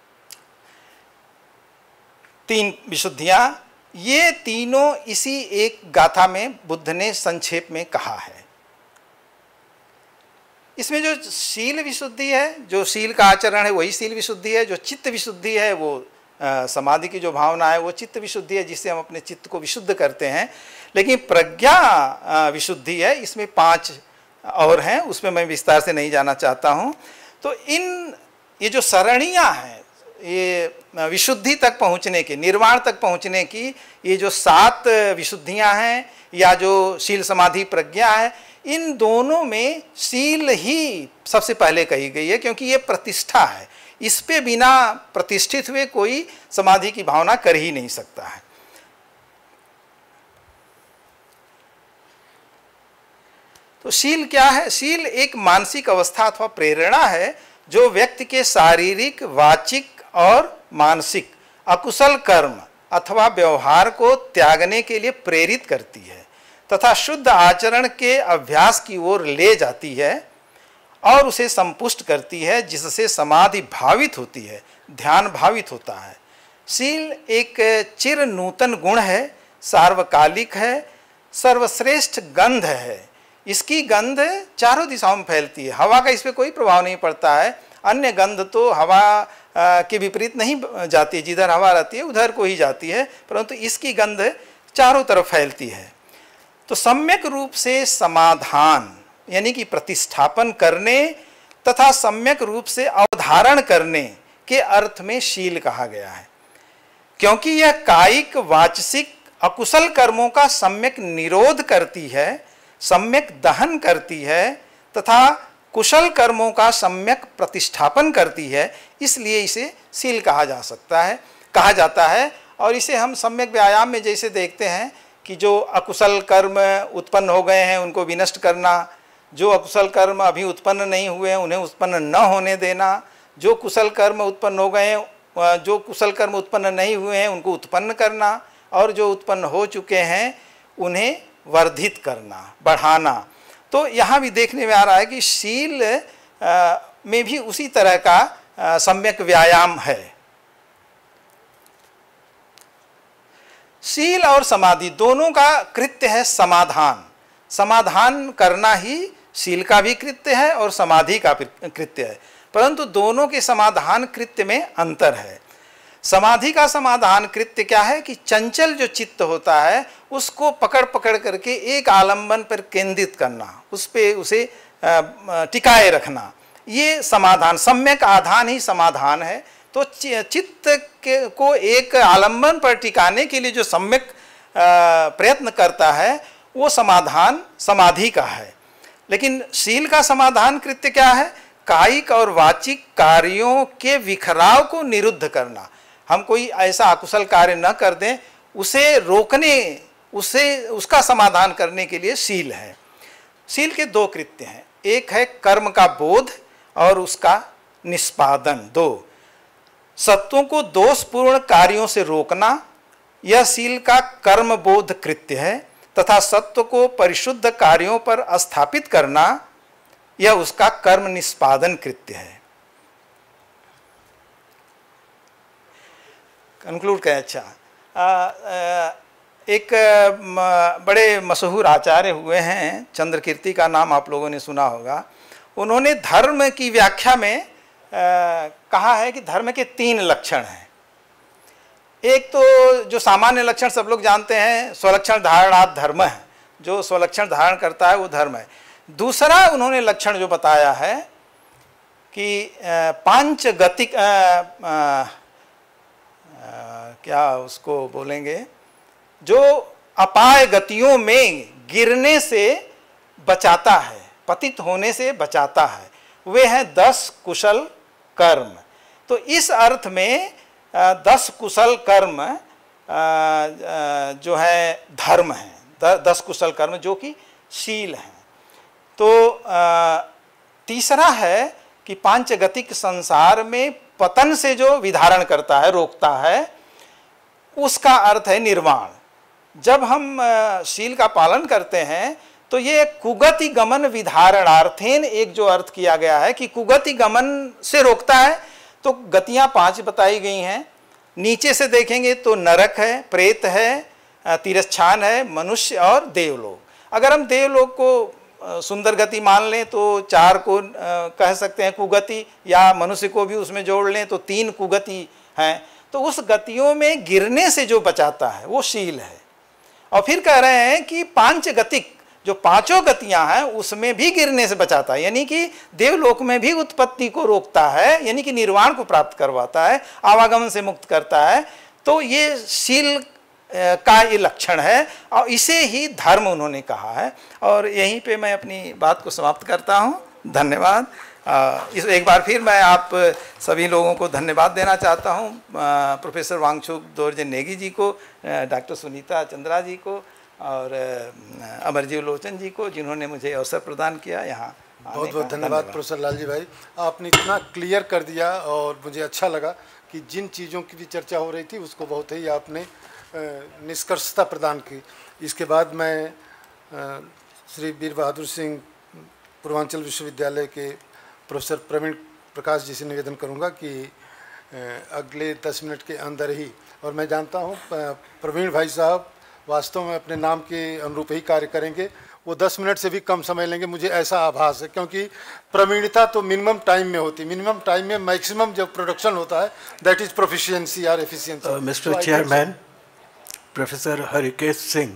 D: तीन विशुद्धियां, ये तीनों इसी एक गाथा में बुद्ध ने संक्षेप में कहा है। इसमें जो शील विशुद्धि है, जो शील का आचरण है वही शील विशुद्धि है। जो चित्त विशुद्धि है वो आ, समाधि की जो भावना है वो चित्त विशुद्धि है, जिससे हम अपने चित्त को विशुद्ध करते हैं। लेकिन प्रज्ञा विशुद्धि है, इसमें पांच और हैं, उसमें मैं विस्तार से नहीं जाना चाहता हूँ। तो इन ये जो सरणियाँ हैं, ये विशुद्धि तक पहुँचने की, निर्वाण तक पहुँचने की, ये जो सात विशुद्धियाँ हैं या जो शील समाधि प्रज्ञा है, इन दोनों में शील ही सबसे पहले कही गई है, क्योंकि ये प्रतिष्ठा है। इस पे बिना प्रतिष्ठित हुए कोई समाधि की भावना कर ही नहीं सकता है। तो शील क्या है? शील एक मानसिक अवस्था अथवा प्रेरणा है जो व्यक्ति के शारीरिक, वाचिक और मानसिक अकुशल कर्म अथवा व्यवहार को त्यागने के लिए प्रेरित करती है तथा शुद्ध आचरण के अभ्यास की ओर ले जाती है और उसे संपुष्ट करती है, जिससे समाधि भावित होती है, ध्यान भावित होता है। शील एक चिर नूतन गुण है, सार्वकालिक है, सर्वश्रेष्ठ गंध है। इसकी गंध चारों दिशाओं में फैलती है, हवा का इस पर कोई प्रभाव नहीं पड़ता है। अन्य गंध तो हवा के विपरीत नहीं जाती है, जिधर हवा रहती है उधर को ही जाती है, परंतु इसकी गंध चारों तरफ फैलती है। तो सम्यक रूप से समाधान यानी कि प्रतिष्ठापन करने तथा सम्यक रूप से अवधारण करने के अर्थ में शील कहा गया है, क्योंकि यह कायिक वाचसिक अकुशल कर्मों का सम्यक निरोध करती है, सम्यक दहन करती है तथा कुशल कर्मों का सम्यक प्रतिष्ठापन करती है। इसलिए इसे शील कहा जा सकता है, कहा जाता है। और इसे हम सम्यक व्यायाम में जैसे देखते हैं कि जो अकुशल कर्म उत्पन्न हो गए हैं उनको विनष्ट करना, जो अकुशल कर्म अभी उत्पन्न नहीं हुए हैं उन्हें उत्पन्न न होने देना, जो कुशल कर्म उत्पन्न हो गए हैं, जो कुशल कर्म उत्पन्न नहीं हुए हैं उनको उत्पन्न करना, और जो उत्पन्न हो चुके हैं उन्हें वर्धित करना, बढ़ाना। तो यहाँ भी देखने में आ रहा है कि शील में भी उसी तरह का सम्यक व्यायाम है। शील और समाधि दोनों का कृत्य है समाधान। समाधान करना ही शील का भी कृत्य है और समाधि का कृत्य है, परंतु दोनों के समाधान कृत्य में अंतर है। समाधि का समाधान कृत्य क्या है कि चंचल जो चित्त होता है उसको पकड़ पकड़ करके एक आलंबन पर केंद्रित करना, उस पे उसे टिकाए रखना, ये समाधान, सम्यक आधान ही समाधान है। तो चित्त के को एक आलंबन पर टिकाने के लिए जो सम्यक प्रयत्न करता है वो समाधान समाधि का है। लेकिन शील का समाधान कृत्य क्या है? कायिक और वाचिक कार्यों के विखराव को निरुद्ध करना। हम कोई ऐसा अकुशल कार्य न कर दें, उसे रोकने, उसे उसका समाधान करने के लिए शील है। शील के दो कृत्य हैं, एक है कर्म का बोध और उसका निष्पादन। दो, सत्वों को दोषपूर्ण कार्यों से रोकना, यह शील का कर्म बोध कृत्य है, तथा सत्व को परिशुद्ध कार्यों पर स्थापित करना, यह उसका कर्म निष्पादन कृत्य है। कंक्लूड करें। अच्छा, आ, आ, एक बड़े मशहूर आचार्य हुए हैं, चंद्रकीर्ति का नाम आप लोगों ने सुना होगा। उन्होंने धर्म की व्याख्या में आ, कहा है कि धर्म के तीन लक्षण हैं। एक तो जो सामान्य लक्षण सब लोग जानते हैं, स्वलक्षण धारणात् धर्म है, जो स्वलक्षण धारण करता है वो धर्म है। दूसरा उन्होंने लक्षण जो बताया है कि पांच गतिक आ, आ, आ, क्या उसको बोलेंगे, जो अपाय गतियों में गिरने से बचाता है, पतित होने से बचाता है, वे हैं दस कुशल कर्म। तो इस अर्थ में आ, दस कुशल कर्म आ, आ, जो है धर्म है, द, दस कुशल कर्म जो कि शील हैं। तो आ, तीसरा है कि पांचगतिक संसार में पतन से जो विधारण करता है, रोकता है, उसका अर्थ है निर्वाण। जब हम आ, शील का पालन करते हैं तो ये कुगति गमन विधारणार्थेन एक जो अर्थ किया गया है कि कुगति गमन से रोकता है। तो गतियां पांच बताई गई हैं। नीचे से देखेंगे तो नरक है, प्रेत है, तिरच्छान है, मनुष्य और देवलोक। अगर हम देवलोक को सुंदर गति मान लें तो चार को कह सकते हैं कुगति, या मनुष्य को भी उसमें जोड़ लें तो तीन कुगति हैं। तो उस गतियों में गिरने से जो बचाता है वो शील है। और फिर कह रहे हैं कि पांच गतिक जो पांचों गतियां हैं उसमें भी गिरने से बचाता है, यानी कि देवलोक में भी उत्पत्ति को रोकता है, यानी कि निर्वाण को प्राप्त करवाता है, आवागमन से मुक्त करता है। तो ये शील का ये लक्षण है और इसे ही धर्म उन्होंने कहा है। और यहीं पे मैं अपनी बात को समाप्त करता हूँ। धन्यवाद। इस एक बार फिर मैं आप सभी लोगों को धन्यवाद देना चाहता हूँ, प्रोफेसर वांगचुक दोरजे नेगी जी को, डॉक्टर सुनीता चंद्रा जी को और अमरजीव लोचन जी को, जिन्होंने मुझे अवसर प्रदान किया यहाँ।
C: बहुत बहुत धन्यवाद प्रोफेसर लालजी भाई, आपने इतना क्लियर कर दिया और मुझे अच्छा लगा कि जिन चीज़ों की भी चर्चा हो रही थी उसको बहुत ही आपने निष्कर्षता प्रदान की। इसके बाद मैं श्री वीर बहादुर सिंह पूर्वांचल विश्वविद्यालय के प्रोफेसर प्रवीण प्रकाश जी से निवेदन करूंगा कि अगले दस मिनट के अंदर ही, और मैं जानता हूं प्रवीण भाई साहब वास्तव में अपने नाम के अनुरूप ही कार्य करेंगे, वो दस मिनट से भी कम समय लेंगे, मुझे ऐसा आभास है, क्योंकि प्रवीणता तो मिनिमम टाइम में होती, मिनिमम टाइम में मैक्सिमम जो प्रोडक्शन होता है दैट इज प्रोफिशिएंसी और efficiency.
E: Mister chairman, professor Harikesh Singh,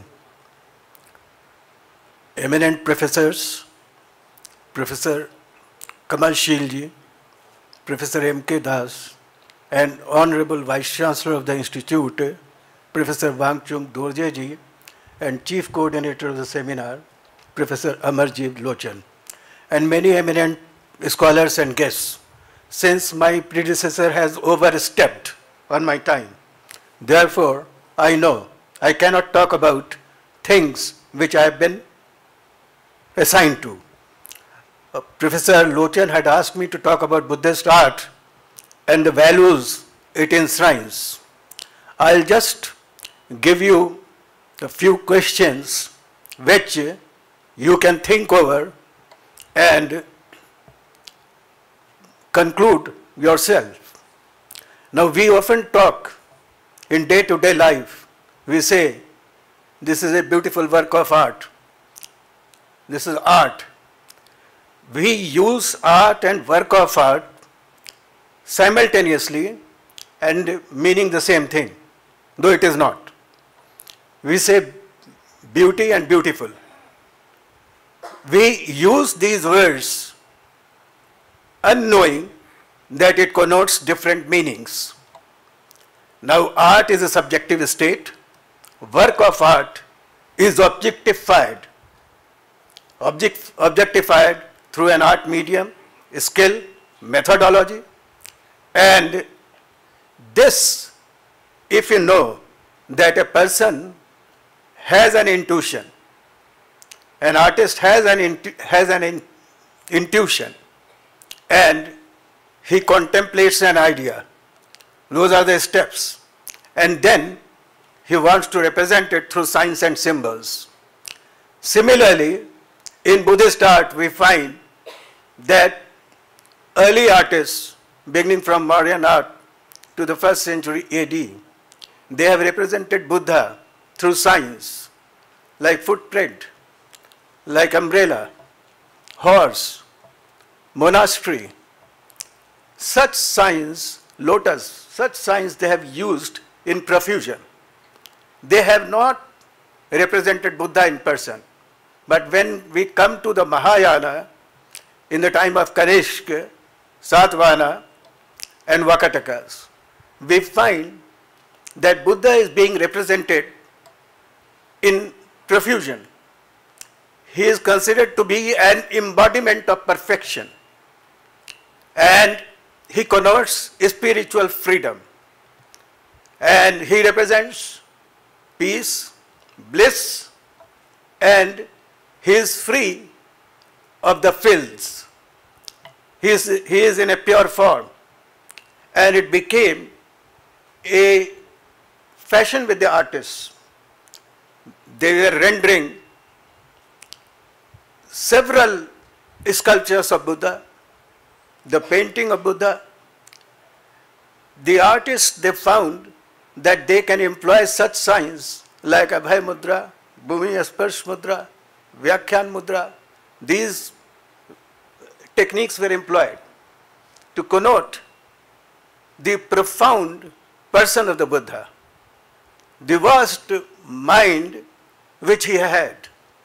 E: eminent professors, Professor Kamal Sheel ji, Professor M K Das, and Honorable Vice Chancellor of the Institute, Professor Wangchuk Dorje ji, and Chief Coordinator of the seminar, Professor Amarjeet Lochan, and many eminent scholars and guests. Since my predecessor has overstepped on my time, therefore I know I cannot talk about things which I have been assigned to. Uh, Professor Lochan had asked me to talk about Buddhist art and the values it enshrines. I'll just give you a few questions which you can think over and conclude yourself. Now, we often talk in day-to-day life, we say, this is a beautiful work of art. This is art. We use art and work of art simultaneously and meaning the same thing, though it is not. We say beauty and beautiful. We use these words unknowing that it connotes different meanings. Now, art is a subjective state. Work of art is objectified. object, objectified through an art medium, skill, methodology. And this, if you know that a person has an intuition, an artist has an, intu has an in intuition, and he contemplates an idea. Those are the steps. And then he wants to represent it through signs and symbols. Similarly, in Buddhist art, we find that early artists, beginning from Mauryan art to the first century A D, they have represented Buddha through signs like footprint, like umbrella, horse, monastery. Such signs, lotus, such signs they have used in profusion. They have not represented Buddha in person. But when we come to the Mahayana, in the time of Kanishka, Satvana, and Vakatakas, we find that Buddha is being represented in profusion. He is considered to be an embodiment of perfection, and he connotes spiritual freedom, and he represents peace, bliss, and he is free of the filths. He is, he is in a pure form, and it became a fashion with the artists. They were rendering several sculptures of Buddha, the painting of Buddha. The artists, they found that they can employ such signs like Abhay Mudra, Bhumi Sparsh Mudra, Vyakhyan Mudra. These techniques were employed to connote the profound person of the Buddha, the vast mind which he had,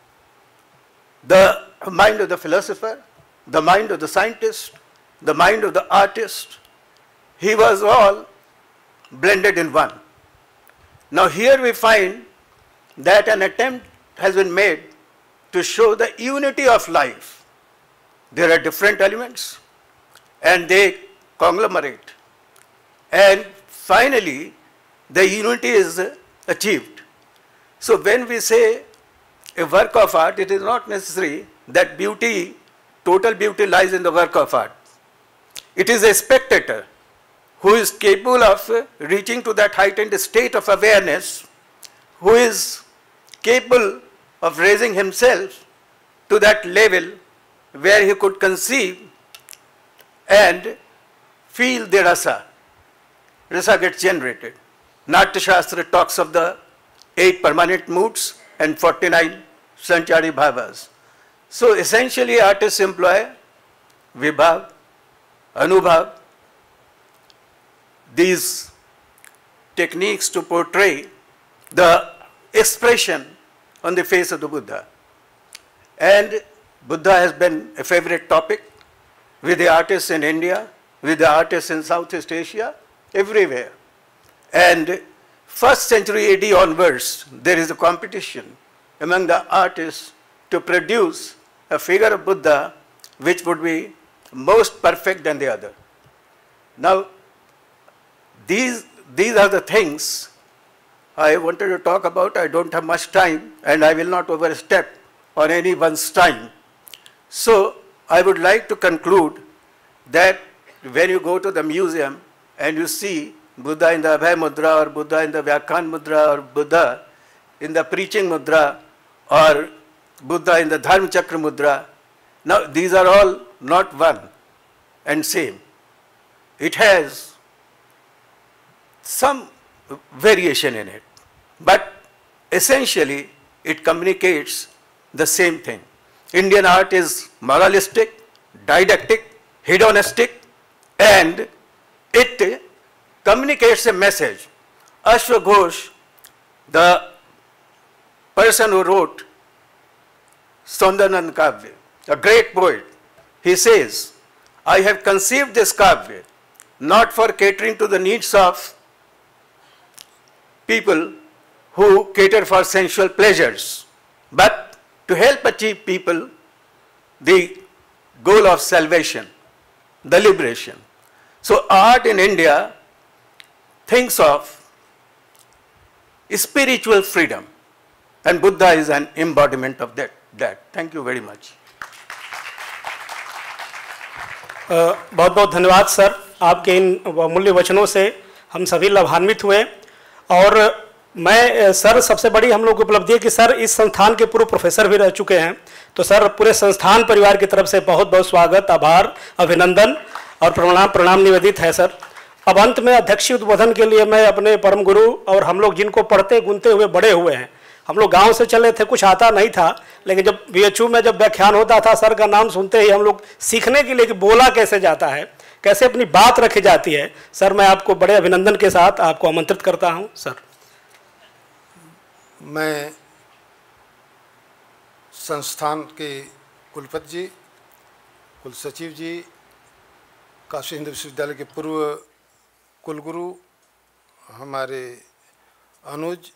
E: the mind of the philosopher, the mind of the scientist, the mind of the artist. He was all blended in one. Now here we find that an attempt has been made to show the unity of life. There are different elements and they conglomerate, and finally the unity is achieved. So when we say a work of art, it is not necessary that beauty, total beauty lies in the work of art. It is a spectator who is capable of reaching to that heightened state of awareness, who is capable of raising himself to that level where he could conceive and feel the rasa. Rasa gets generated. Natya Shastra talks of the eight permanent moods and forty-nine sanchari bhavas. So essentially artists employ vibhav, anubhav, these techniques to portray the expression on the face of the Buddha. And Buddha has been a favorite topic with the artists in India, with the artists in Southeast Asia, everywhere. And first century A D onwards, there is a competition among the artists to produce a figure of Buddha which would be most perfect than the other. Now, these, these are the things I wanted to talk about. I don't have much time and I will not overstep on anyone's time. So I would like to conclude that when you go to the museum and you see Buddha in the Abhay Mudra or Buddha in the Vyakhyan Mudra or Buddha in the preaching Mudra or Buddha in the Dharma Chakra Mudra, now these are all not one and same. It has some variation in it, but essentially it communicates the same thing. Indian art is moralistic, didactic, hedonistic, and it communicates a message. Ashwa Ghosh, the person who wrote Saundarnan Kavya, a great poet, he says, I have conceived this Kavya not for catering to the needs of people who cater for sensual pleasures, but to help achieve people the goal of salvation, the liberation. So art in India thinks of spiritual freedom, and Buddha is an embodiment of that. that. Thank you very much.
A: बहुत बहुत धन्यवाद sir, आपके इन मूल्य वचनों से हम सभी लाभान्वित हुए। और मैं सर, सबसे बड़ी हम लोग की उपलब्धि है कि सर इस संस्थान के पूर्व प्रोफेसर भी रह चुके हैं। तो सर पूरे संस्थान परिवार की तरफ से बहुत बहुत स्वागत, आभार, अभिनंदन और प्रणाम प्रणाम निवेदित है सर। अब अंत में अध्यक्षीय उद्बोधन के लिए मैं अपने परम गुरु और हम लोग जिनको पढ़ते गुनते हुए बड़े हुए हैं, हम लोग गांव से चले थे, कुछ आता नहीं था, लेकिन जब बीएचयू में जब व्याख्यान होता था सर का नाम सुनते ही हम लोग सीखने के लिए कि बोला कैसे जाता है, कैसे अपनी बात रखी जाती है। सर मैं आपको बड़े अभिनंदन के साथ आपको आमंत्रित करता हूं। सर
C: मैं संस्थान के कुलपति जी, कुल सचिव जी, काशी हिंदू विश्वविद्यालय के पूर्व कुलगुरु हमारे अनुज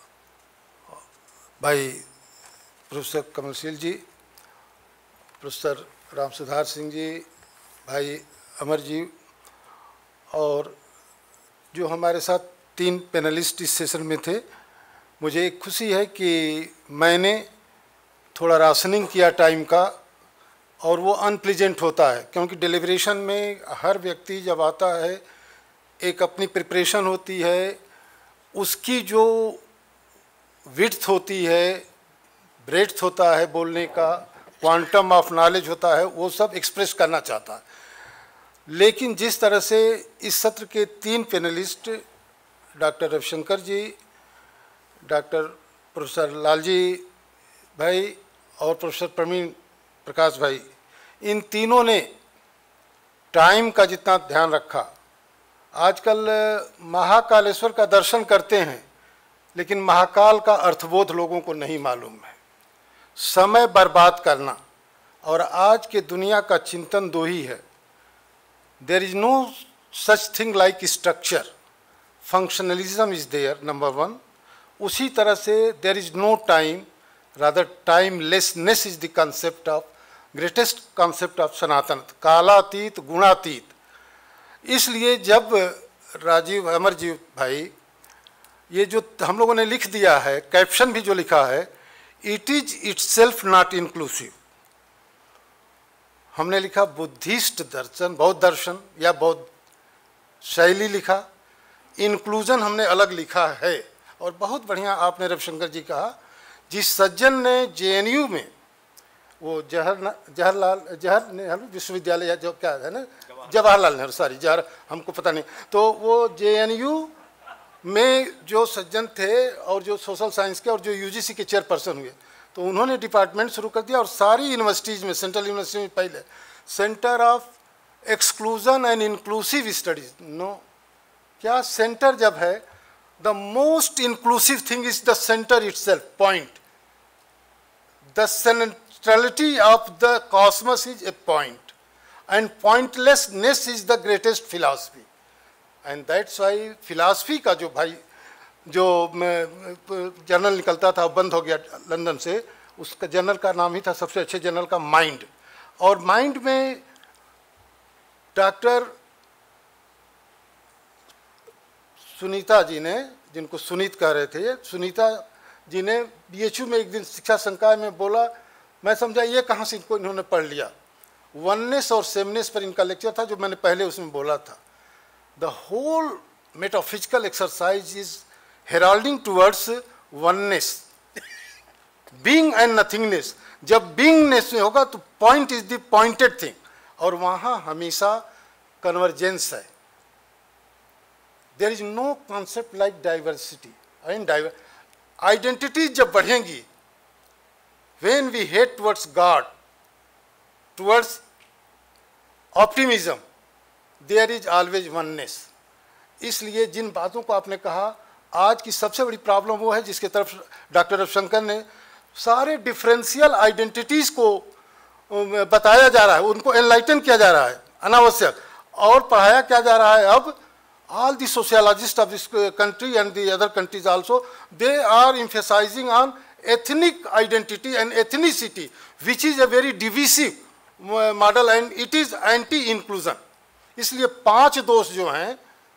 C: भाई प्रोफेसर कमलशील जी, प्रोफेसर राम सुधार सिंह जी, भाई अमर जी, और जो हमारे साथ तीन पैनलिस्ट इस सेशन में थे, मुझे एक खुशी है कि मैंने थोड़ा राशनिंग किया टाइम का, और वो अनप्लीजेंट होता है क्योंकि डिलीब्रेशन में हर व्यक्ति जब आता है एक अपनी प्रिपरेशन होती है, उसकी जो विड्थ होती है, ब्रेड्थ होता है बोलने का, क्वांटम ऑफ नॉलेज होता है, वो सब एक्सप्रेस करना चाहता है। लेकिन जिस तरह से इस सत्र के तीन panelist doctor Ravishankar ji, doctor professor Lalji भाई और प्रोफेसर प्रवीण प्रकाश भाई, इन तीनों ने टाइम का जितना ध्यान रखा। आजकल महाकालेश्वर का दर्शन करते हैं लेकिन महाकाल का अर्थबोध लोगों को नहीं मालूम है। समय बर्बाद करना और आज के दुनिया का चिंतन दो ही है, there is no such thing like structure, functionalism is there number one. उसी तरह से there is no time, rather timelessness is the concept of greatest concept of Sanatan, कालातीत गुणातीत। इसलिए जब राजीव अमर जी भाई ये जो हम लोगों ने लिख दिया है, कैप्शन भी जो लिखा है, it is itself not inclusive, हमने लिखा बुद्धिस्ट दर्शन, बौद्ध दर्शन या बौद्ध शैली लिखा, इंक्लूजन हमने अलग लिखा है। और बहुत बढ़िया आपने रविशंकर जी कहा, जिस सज्जन ने जेएनयू में वो जहर जवाहरलाल जहर नेहरू विश्वविद्यालय जो क्या है ना, जवाहरलाल नेहरू, सॉरी जहर हमको पता नहीं, तो वो जेएनयू में जो सज्जन थे और जो सोशल साइंस के और जो यूजीसी के चेयरपर्सन हुए, तो उन्होंने डिपार्टमेंट शुरू कर दिया। और सारी यूनिवर्सिटीज़ में, सेंट्रल यूनिवर्सिटी में पहले centre of exclusion and inclusive studies, no, क्या सेंटर जब है, the most inclusive thing is the centre itself, point, the centrality of the cosmos is a point, and pointlessness is the greatest philosophy. And that's why philosophy का जो भाई जो journal निकलता था, बंद हो गया लंदन से, उसका जर्नल का नाम ही था सबसे अच्छे जर्नल का माइंड। और माइंड में डॉक्टर सुनीता जी ने, जिनको सुनीत कह रहे थे, सुनीता जी ने बीएचयू में एक दिन शिक्षा संकाय में बोला, मैं समझा ये कहाँ से इनको इन्होंने पढ़ लिया। वननेस और सेमनेस पर इनका लेक्चर था जो मैंने पहले उसमें बोला था। The whole metaphysical exercise is heralding towards oneness, being and nothingness। जब beingness में होगा तो point is the pointed thing, और वहाँ हमेशा convergence है। There is no concept like diversity and diver identity जब बढ़ेंगी, when we head towards God, towards optimism, there is always oneness. इसलिए जिन बातों को आपने कहा, आज की सबसे बड़ी प्रॉब्लम वो है जिसके तरफ डॉक्टर रविशंकर ने सारे डिफरेंशियल आइडेंटिटीज़ को बताया जा रहा है, उनको एनलाइटन किया जा रहा है अनावश्यक, और पढ़ाया क्या जा रहा है। अब all the sociologists of this country and the other countries also, they are emphasising on ethnic identity and ethnicity, which is a very divisive model and it is anti-inclusion. इसलिए पांच दोष जो हैं,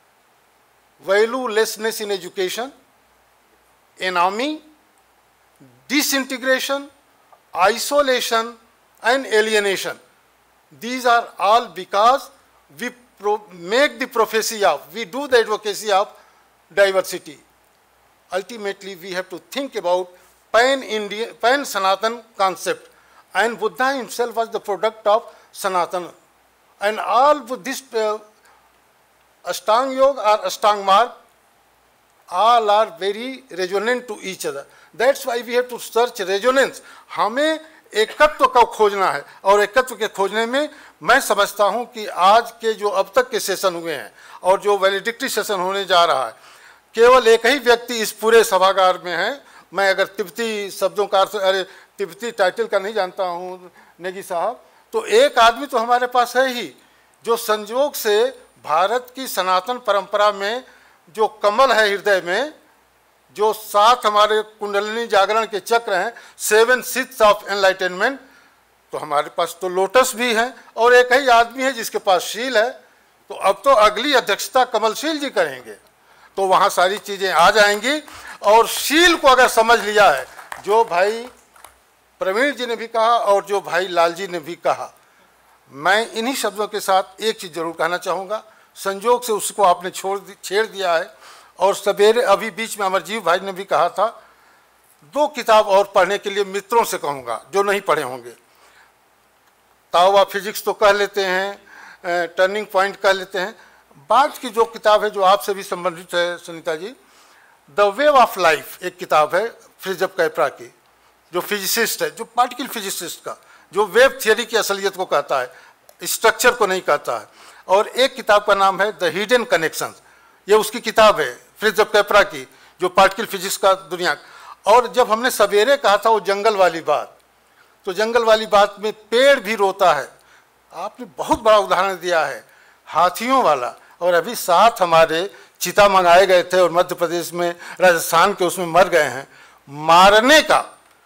C: valuelessness in education, enemy, disintegration, isolation and alienation. These are all because we pro make the prophecy of, we do the advocacy of diversity. Ultimately, we have to think about pan-Indian, pan-Sanatan concept, and Buddha himself was the product of Sanatana. And all this uh, Ashtanga Yoga or Ashtanga Marg, all are very resonant to each other. That's why we have to search resonance. हमें एकत्व को खोजना है, और एकत्व के खोजने में मैं समझता हूं कि आज के जो अब तक के सेशन हुए हैं और जो वैलिडिक्टी सेशन होने जा रहा है, केवल एक ही व्यक्ति इस पूरे सभागार में है। मैं अगर तिब्बती शब्दों का अर्थ, अरे तिब्बती टाइटल का नहीं जानता हूँ नेगी साहब, तो एक आदमी तो हमारे पास है ही, जो संयोग से भारत की सनातन परंपरा में जो कमल है हृदय में, जो सात हमारे कुंडलिनी जागरण के चक्र हैं, सेवन सिक्स ऑफ एनलाइटनमेंट, तो हमारे पास तो लोटस भी है और एक ही आदमी है जिसके पास शील है। तो अब तो अगली अध्यक्षता कमलशील जी करेंगे, तो वहाँ सारी चीज़ें आ जाएंगी। और शील को अगर समझ लिया है, जो भाई प्रवीण जी ने भी कहा और जो भाई लाल जी ने भी कहा, मैं इन्हीं शब्दों के साथ एक चीज़ जरूर कहना चाहूँगा। संजोग से उसको आपने छोड़ छेड़ दिया है, और सवेरे अभी बीच में अमरजीव भाई ने भी कहा था, दो किताब और पढ़ने के लिए मित्रों से कहूँगा जो नहीं पढ़े होंगे। ताओवा फिजिक्स तो कह लेते हैं, टर्निंग पॉइंट कह लेते हैं, बाद की जो किताब है जो आपसे भी संबंधित है Sunita ji, the wave of life एक किताब है फ्रिजअप कैपरा की, जो फिजिसिस्ट है, जो पार्टिकल फिजिसिस्ट का, जो वेव थियरी की असलियत को कहता है, स्ट्रक्चर को नहीं कहता है। और एक किताब का नाम है द हिडन कनेक्शंस, ये उसकी किताब है फ्रिजअप कैपरा की, जो पार्टिकल फिजिक्स का दुनिया। और जब हमने सवेरे कहा था वो जंगल वाली बात, तो जंगल वाली बात में पेड़ भी रोता है, आपने बहुत बड़ा उदाहरण दिया है हाथियों वाला। और अभी साथ हमारे चिता मंगाए गए थे और मध्य प्रदेश में राजस्थान के उसमें मर गए हैं। मारने का,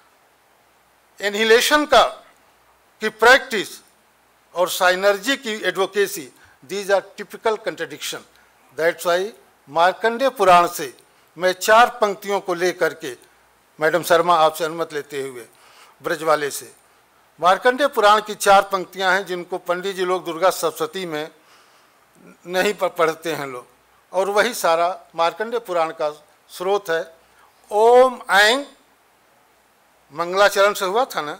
C: एनहिलेशन का की प्रैक्टिस और साइनर्जी की advocacy, these are typical contradiction. That's why Markandeya Purana से मैं चार पंक्तियों को लेकर के, मैडम शर्मा आपसे अनुमति लेते हुए, ब्रजवाले से, मार्कंडेय पुराण की चार पंक्तियां हैं जिनको पंडित जी लोग दुर्गा सप्तशती में नहीं पढ़ते हैं लोग, और वही सारा मार्कंडेय पुराण का स्रोत है। ओम ऐं, मंगलाचरण से हुआ था ना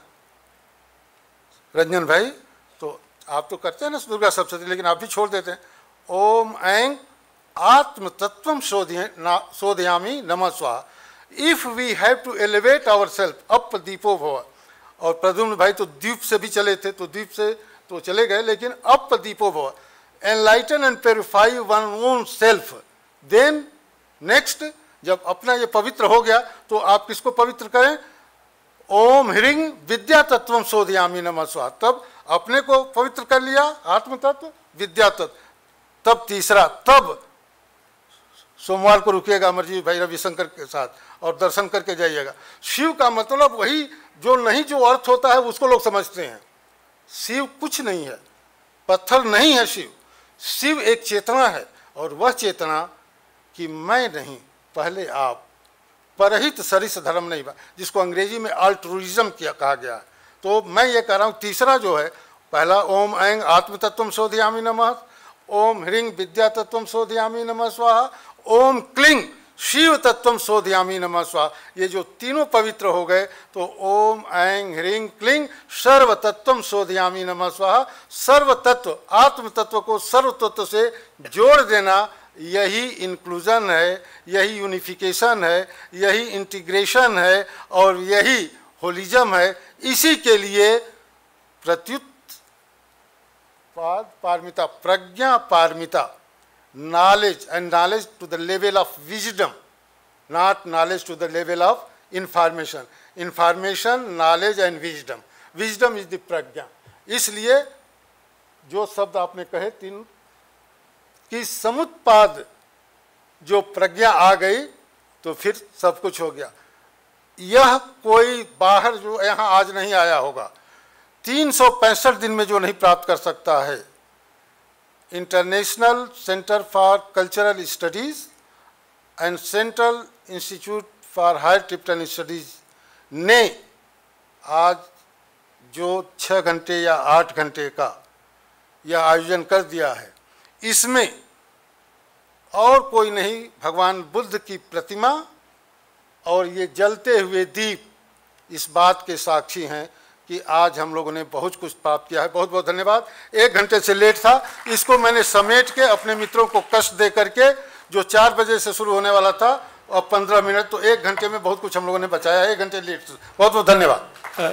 C: रंजन भाई, तो आप तो करते हैं ना दुर्गा सप्तशती, लेकिन आप भी छोड़ देते हैं। ओम ऐं आत्म तत्वम शोधयामी नमः स्वाहा। If we have to elevate our self अप दीपो भव, और प्रद्युम्न भाई तो द्वीप से भी चले थे, तो द्वीप से तो चले गए, लेकिन अप दीपो भव, enlighten and purify one own self. Then next, जब अपना ये पवित्र हो गया तो आप किसको पवित्र करें? ओम ह्रीं विद्या तत्वम शोधयामी नमः स्वाहा। तब अपने को पवित्र कर लिया, आत्म तत्व, विद्या तत्व। तब तीसरा, तब सोमवार को रुकिएगा अमरजीत भाई रविशंकर के साथ और दर्शन करके जाइएगा। शिव का मतलब वही जो नहीं, जो अर्थ होता है उसको लोग समझते हैं। शिव कुछ नहीं है, पत्थर नहीं है शिव। शिव एक चेतना है, और वह चेतना कि मैं नहीं, पहले आप, परहित सरिस धर्म नहीं, जिसको अंग्रेजी में अल्ट्रुइज्म किया कहा गया है। तो मैं ये कह रहा हूँ, तीसरा जो है, पहला ओम ऐं आत्म तत्वम शोधयामी नमः, ओम ह्रीं विद्या तत्वम शोधयामी नमः स्वाहा, ओम क्लीं शिव तत्वम शोधयामी नमः स्वाहा। ये जो तीनों पवित्र हो गए, तो ओम ऐं ह्रीं क्लीं सर्व तत्वम शोधयामी नमः स्वाहा। सर्व तत्व, आत्म तत्व को सर्व तत्व से जोड़ देना, यही इंक्लूजन है, यही यूनिफिकेशन है, यही इंटीग्रेशन है, और यही होलिज्म है। इसी के लिए प्रत्युत पाद पारमिता, प्रज्ञा Paramita, knowledge, and knowledge to the level of wisdom, not knowledge to the level of information. Information, knowledge and wisdom. Wisdom is the prajna. इसलिए जो शब्द आपने कहे तीन कि समुत्पाद, जो प्रज्ञा आ गई तो फिर सब कुछ हो गया। यह कोई बाहर जो यहाँ आज नहीं आया होगा, तीन सौ पैंसठ दिन में जो नहीं प्राप्त कर सकता है। International centre for cultural studies and central institute for higher Tibetan studies ने आज जो छः घंटे या आठ घंटे का यह आयोजन कर दिया है, इसमें और कोई नहीं, भगवान बुद्ध की प्रतिमा और ये जलते हुए दीप इस बात के साक्षी हैं कि आज हम लोगों ने बहुत कुछ प्राप्त किया है। बहुत बहुत धन्यवाद। एक घंटे से लेट था, इसको मैंने समेट के अपने मित्रों को कष्ट दे करके, जो चार बजे से शुरू होने वाला था और पंद्रह मिनट, तो एक घंटे में बहुत कुछ हम लोगों ने बचाया है। एक घंटे लेट। बहुत बहुत धन्यवाद।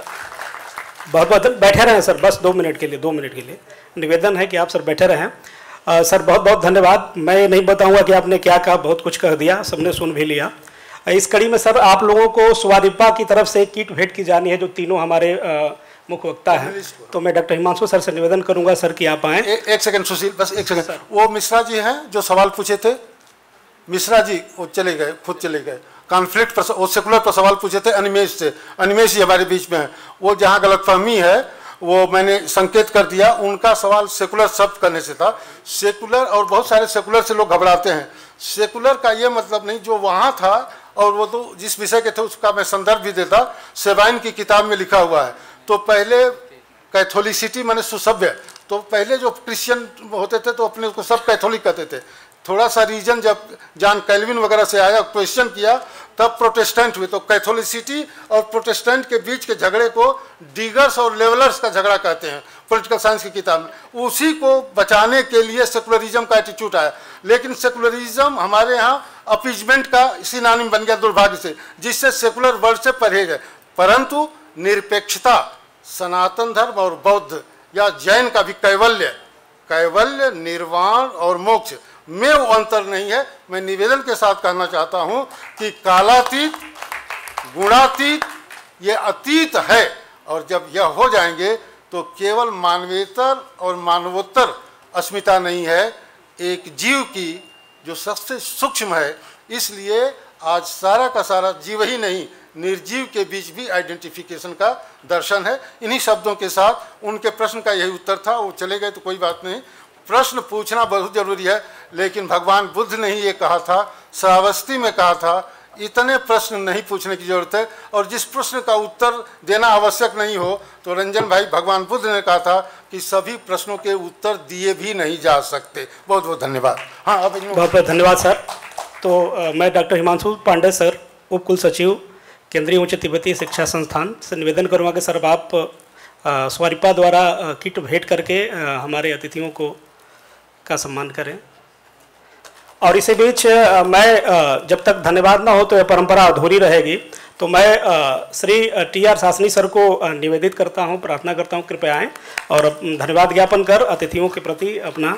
A: बहुत बहुत बैठे रहें सर, बस दो मिनट के लिए, दो मिनट के लिए निवेदन है कि आप सर बैठे रहें। आ, सर बहुत बहुत धन्यवाद। मैं नहीं बताऊंगा कि आपने क्या कहा, बहुत कुछ कह दिया, सबने सुन भी लिया। इस कड़ी में सर आप लोगों को स्वारिपा की तरफ से किट भेंट की जानी है, जो तीनों हमारे मुख्य वक्ता हैं। तो मैं डॉक्टर हिमांशु सर से निवेदन करूंगा सर कि आप आएँ।
C: एक सेकंड सुशील, बस एक सेकंड। वो मिश्रा जी हैं जो सवाल पूछे थे, मिश्रा जी वो चले गए, खुद चले गए। कॉन्फ्लिक्ट पर वो सेकुलर पर सवाल पूछे थे अनिमेश से, अनिमेश जी हमारे बीच में है। वो जहाँ गलतफहमी है वो मैंने संकेत कर दिया, उनका सवाल सेकुलर शब्द करने से था। सेकुलर और बहुत सारे सेकुलर से लोग घबराते हैं। सेकुलर का ये मतलब नहीं, जो वहाँ था और वो तो जिस विषय के थे उसका मैं संदर्भ भी देता, सेबाइन की किताब में लिखा हुआ है। तो पहले कैथोलिसिटी माने सुसभ्य, तो पहले जो क्रिश्चियन होते थे तो अपने को सब कैथोलिक कहते थे। थोड़ा सा रीजन जब जॉन कैल्विन वगैरह से आया, क्वेश्चन किया, तब प्रोटेस्टेंट हुए। तो कैथोलिसिटी और प्रोटेस्टेंट के बीच के झगड़े को डिगर्स और लेवलर्स का झगड़ा कहते हैं पॉलिटिकल साइंस की किताब में। उसी को बचाने के लिए सेकुलरिज्म का एटीट्यूड आया। लेकिन सेकुलरिज्म हमारे यहाँ अपीजमेंट का सिनोनिम बन गया दुर्भाग्य से, जिससे सेकुलर वर्ड से परहेज है। परंतु निरपेक्षता, सनातन धर्म और बौद्ध या जैन का भी कैवल्य, कैवल्य निर्वाण और मोक्ष में वो अंतर नहीं है। मैं निवेदन के साथ कहना चाहता हूं कि कालातीत, गुणातीत ये अतीत है, और जब यह हो जाएंगे तो केवल मानवेतर और मानवोत्तर अस्मिता नहीं है, एक जीव की जो सबसे सूक्ष्म है। इसलिए आज सारा का सारा जीव ही नहीं, निर्जीव के बीच भी आइडेंटिफिकेशन का दर्शन है। इन्हीं शब्दों के साथ उनके प्रश्न का यही उत्तर था। वो चले गए तो कोई बात नहीं, प्रश्न पूछना बहुत जरूरी है। लेकिन भगवान बुद्ध ने ही ये कहा था, श्रावस्ती में कहा था, इतने प्रश्न नहीं पूछने की जरूरत है, और जिस प्रश्न का उत्तर देना आवश्यक नहीं हो, तो रंजन भाई भगवान बुद्ध ने कहा था कि सभी प्रश्नों के उत्तर दिए भी नहीं जा सकते। बहुत बहुत धन्यवाद। हाँ, अब
A: बहुत बहुत धन्यवाद सर। तो आ, मैं डॉक्टर हिमांशु पांडे सर, उप कुल सचिव केंद्रीय उच्च तिब्बती शिक्षा संस्थान से निवेदन करूँगा कि सर आप स्वारिपा द्वारा किट भेंट करके आ, हमारे अतिथियों को का सम्मान करें। और इसी बीच मैं, जब तक धन्यवाद ना हो तो यह परंपरा अधूरी रहेगी। तो मैं Shri T R Sasni sir को निवेदित करता हूं, प्रार्थना करता हूं कृपया आएँ और धन्यवाद ज्ञापन कर अतिथियों के प्रति अपना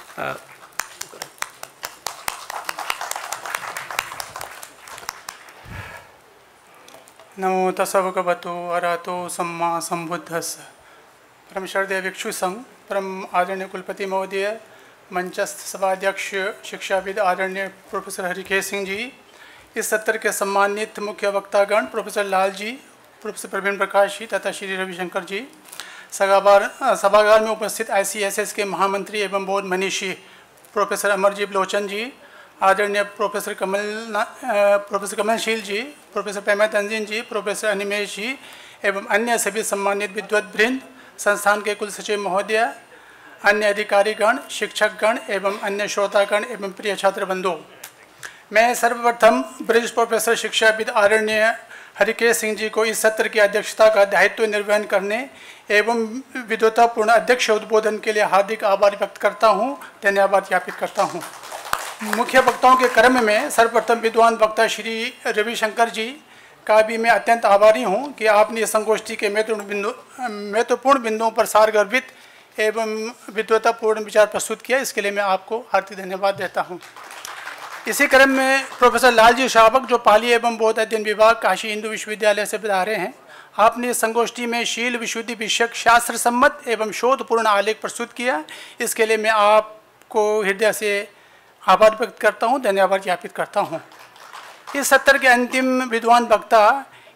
F: नमो तस्स भगवतो अरहतो सम्मा सम्बुद्धस्स। परम श्रद्धेय भिक्षु संघ, परम आदरणीय कुलपति महोदय, मंचस्थ सभाध्यक्ष शिक्षाविद आदरणीय प्रोफेसर हरिकेश सिंह जी, इस सत्र के सम्मानित मुख्य वक्तागण प्रोफेसर लाल जी, प्रोफेसर प्रवीण प्रकाश जी तथा श्री रविशंकर जी, सभागार सभागार में उपस्थित आई सी एस एस के महामंत्री एवं बोध मनीषी प्रोफेसर अमरजीत लोचन जी, आदरणीय professor Kamal professor कमलशील ji, professor Pema Tenzin ji, professor Animesh ji एवं अन्य सभी सम्मानित विद्वद्वृंद, संस्थान के कुल सचिव महोदय, अन्य अधिकारीगण, शिक्षकगण एवं अन्य श्रोतागण एवं प्रिय छात्र बंधु, मैं सर्वप्रथम वरिष्ठ प्रोफेसर शिक्षाविद आदरणीय हरिकेश सिंह जी को इस सत्र की अध्यक्षता का दायित्व निर्वहन करने एवं विद्वतापूर्ण अध्यक्ष उद्बोधन के लिए हार्दिक आभार व्यक्त करता हूँ, धन्यवाद ज्ञापित करता हूँ। मुख्य वक्ताओं के क्रम में सर्वप्रथम विद्वान वक्ता श्री रविशंकर जी का भी मैं अत्यंत आभारी हूँ कि आपने इस संगोष्ठी के महत्वपूर्ण बिंदु महत्वपूर्ण बिंदुओं पर सारगर्भित एवं विद्वतापूर्ण विचार प्रस्तुत किया। इसके लिए मैं आपको हार्दिक धन्यवाद देता हूँ। इसी क्रम में प्रोफेसर लालजी श्रावक, जो पाली एवं बौद्ध अध्ययन विभाग काशी हिंदू विश्वविद्यालय से पधारे हैं, आपने इस संगोष्ठी में शील विशुद्धि विषयक शास्त्र सम्मत एवं शोधपूर्ण आलेख प्रस्तुत किया। इसके लिए मैं आपको हृदय से आभार व्यक्त करता हूँ, धन्यवाद ज्ञापित करता हूँ। इस सत्र के अंतिम विद्वान वक्ता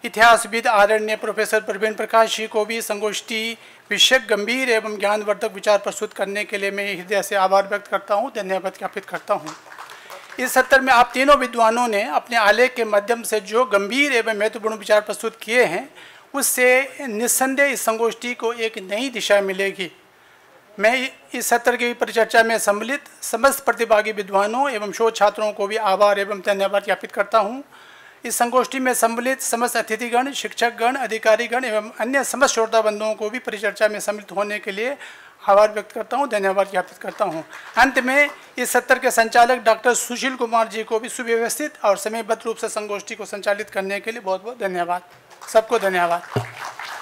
F: इतिहासविद आदरणीय प्रोफेसर प्रवीण प्रकाश जी को भी संगोष्ठी विषय गंभीर एवं ज्ञानवर्धक विचार प्रस्तुत करने के लिए मैं हृदय से आभार व्यक्त करता हूँ, धन्यवाद ज्ञापित करता हूँ। इस सत्र में आप तीनों विद्वानों ने अपने आलेख के माध्यम से जो गंभीर एवं महत्वपूर्ण विचार प्रस्तुत किए हैं, उससे निस्संदेह इस संगोष्ठी को एक नई दिशा मिलेगी। मैं इस सत्र की परिचर्चा में सम्मिलित समस्त प्रतिभागी विद्वानों एवं शोध छात्रों को भी आभार एवं धन्यवाद ज्ञापित करता हूँ। इस संगोष्ठी में सम्मिलित समस्त अतिथिगण, शिक्षकगण, अधिकारीगण एवं अन्य समस्त श्रोता बंधुओं को भी परिचर्चा में सम्मिलित होने के लिए आभार व्यक्त करता हूँ, धन्यवाद ज्ञापित करता हूँ। अंत में इस सत्र के संचालक डॉक्टर सुशील कुमार जी को भी सुव्यवस्थित और समयबद्ध रूप से संगोष्ठी को संचालित करने के लिए बहुत बहुत धन्यवाद। सबको धन्यवाद।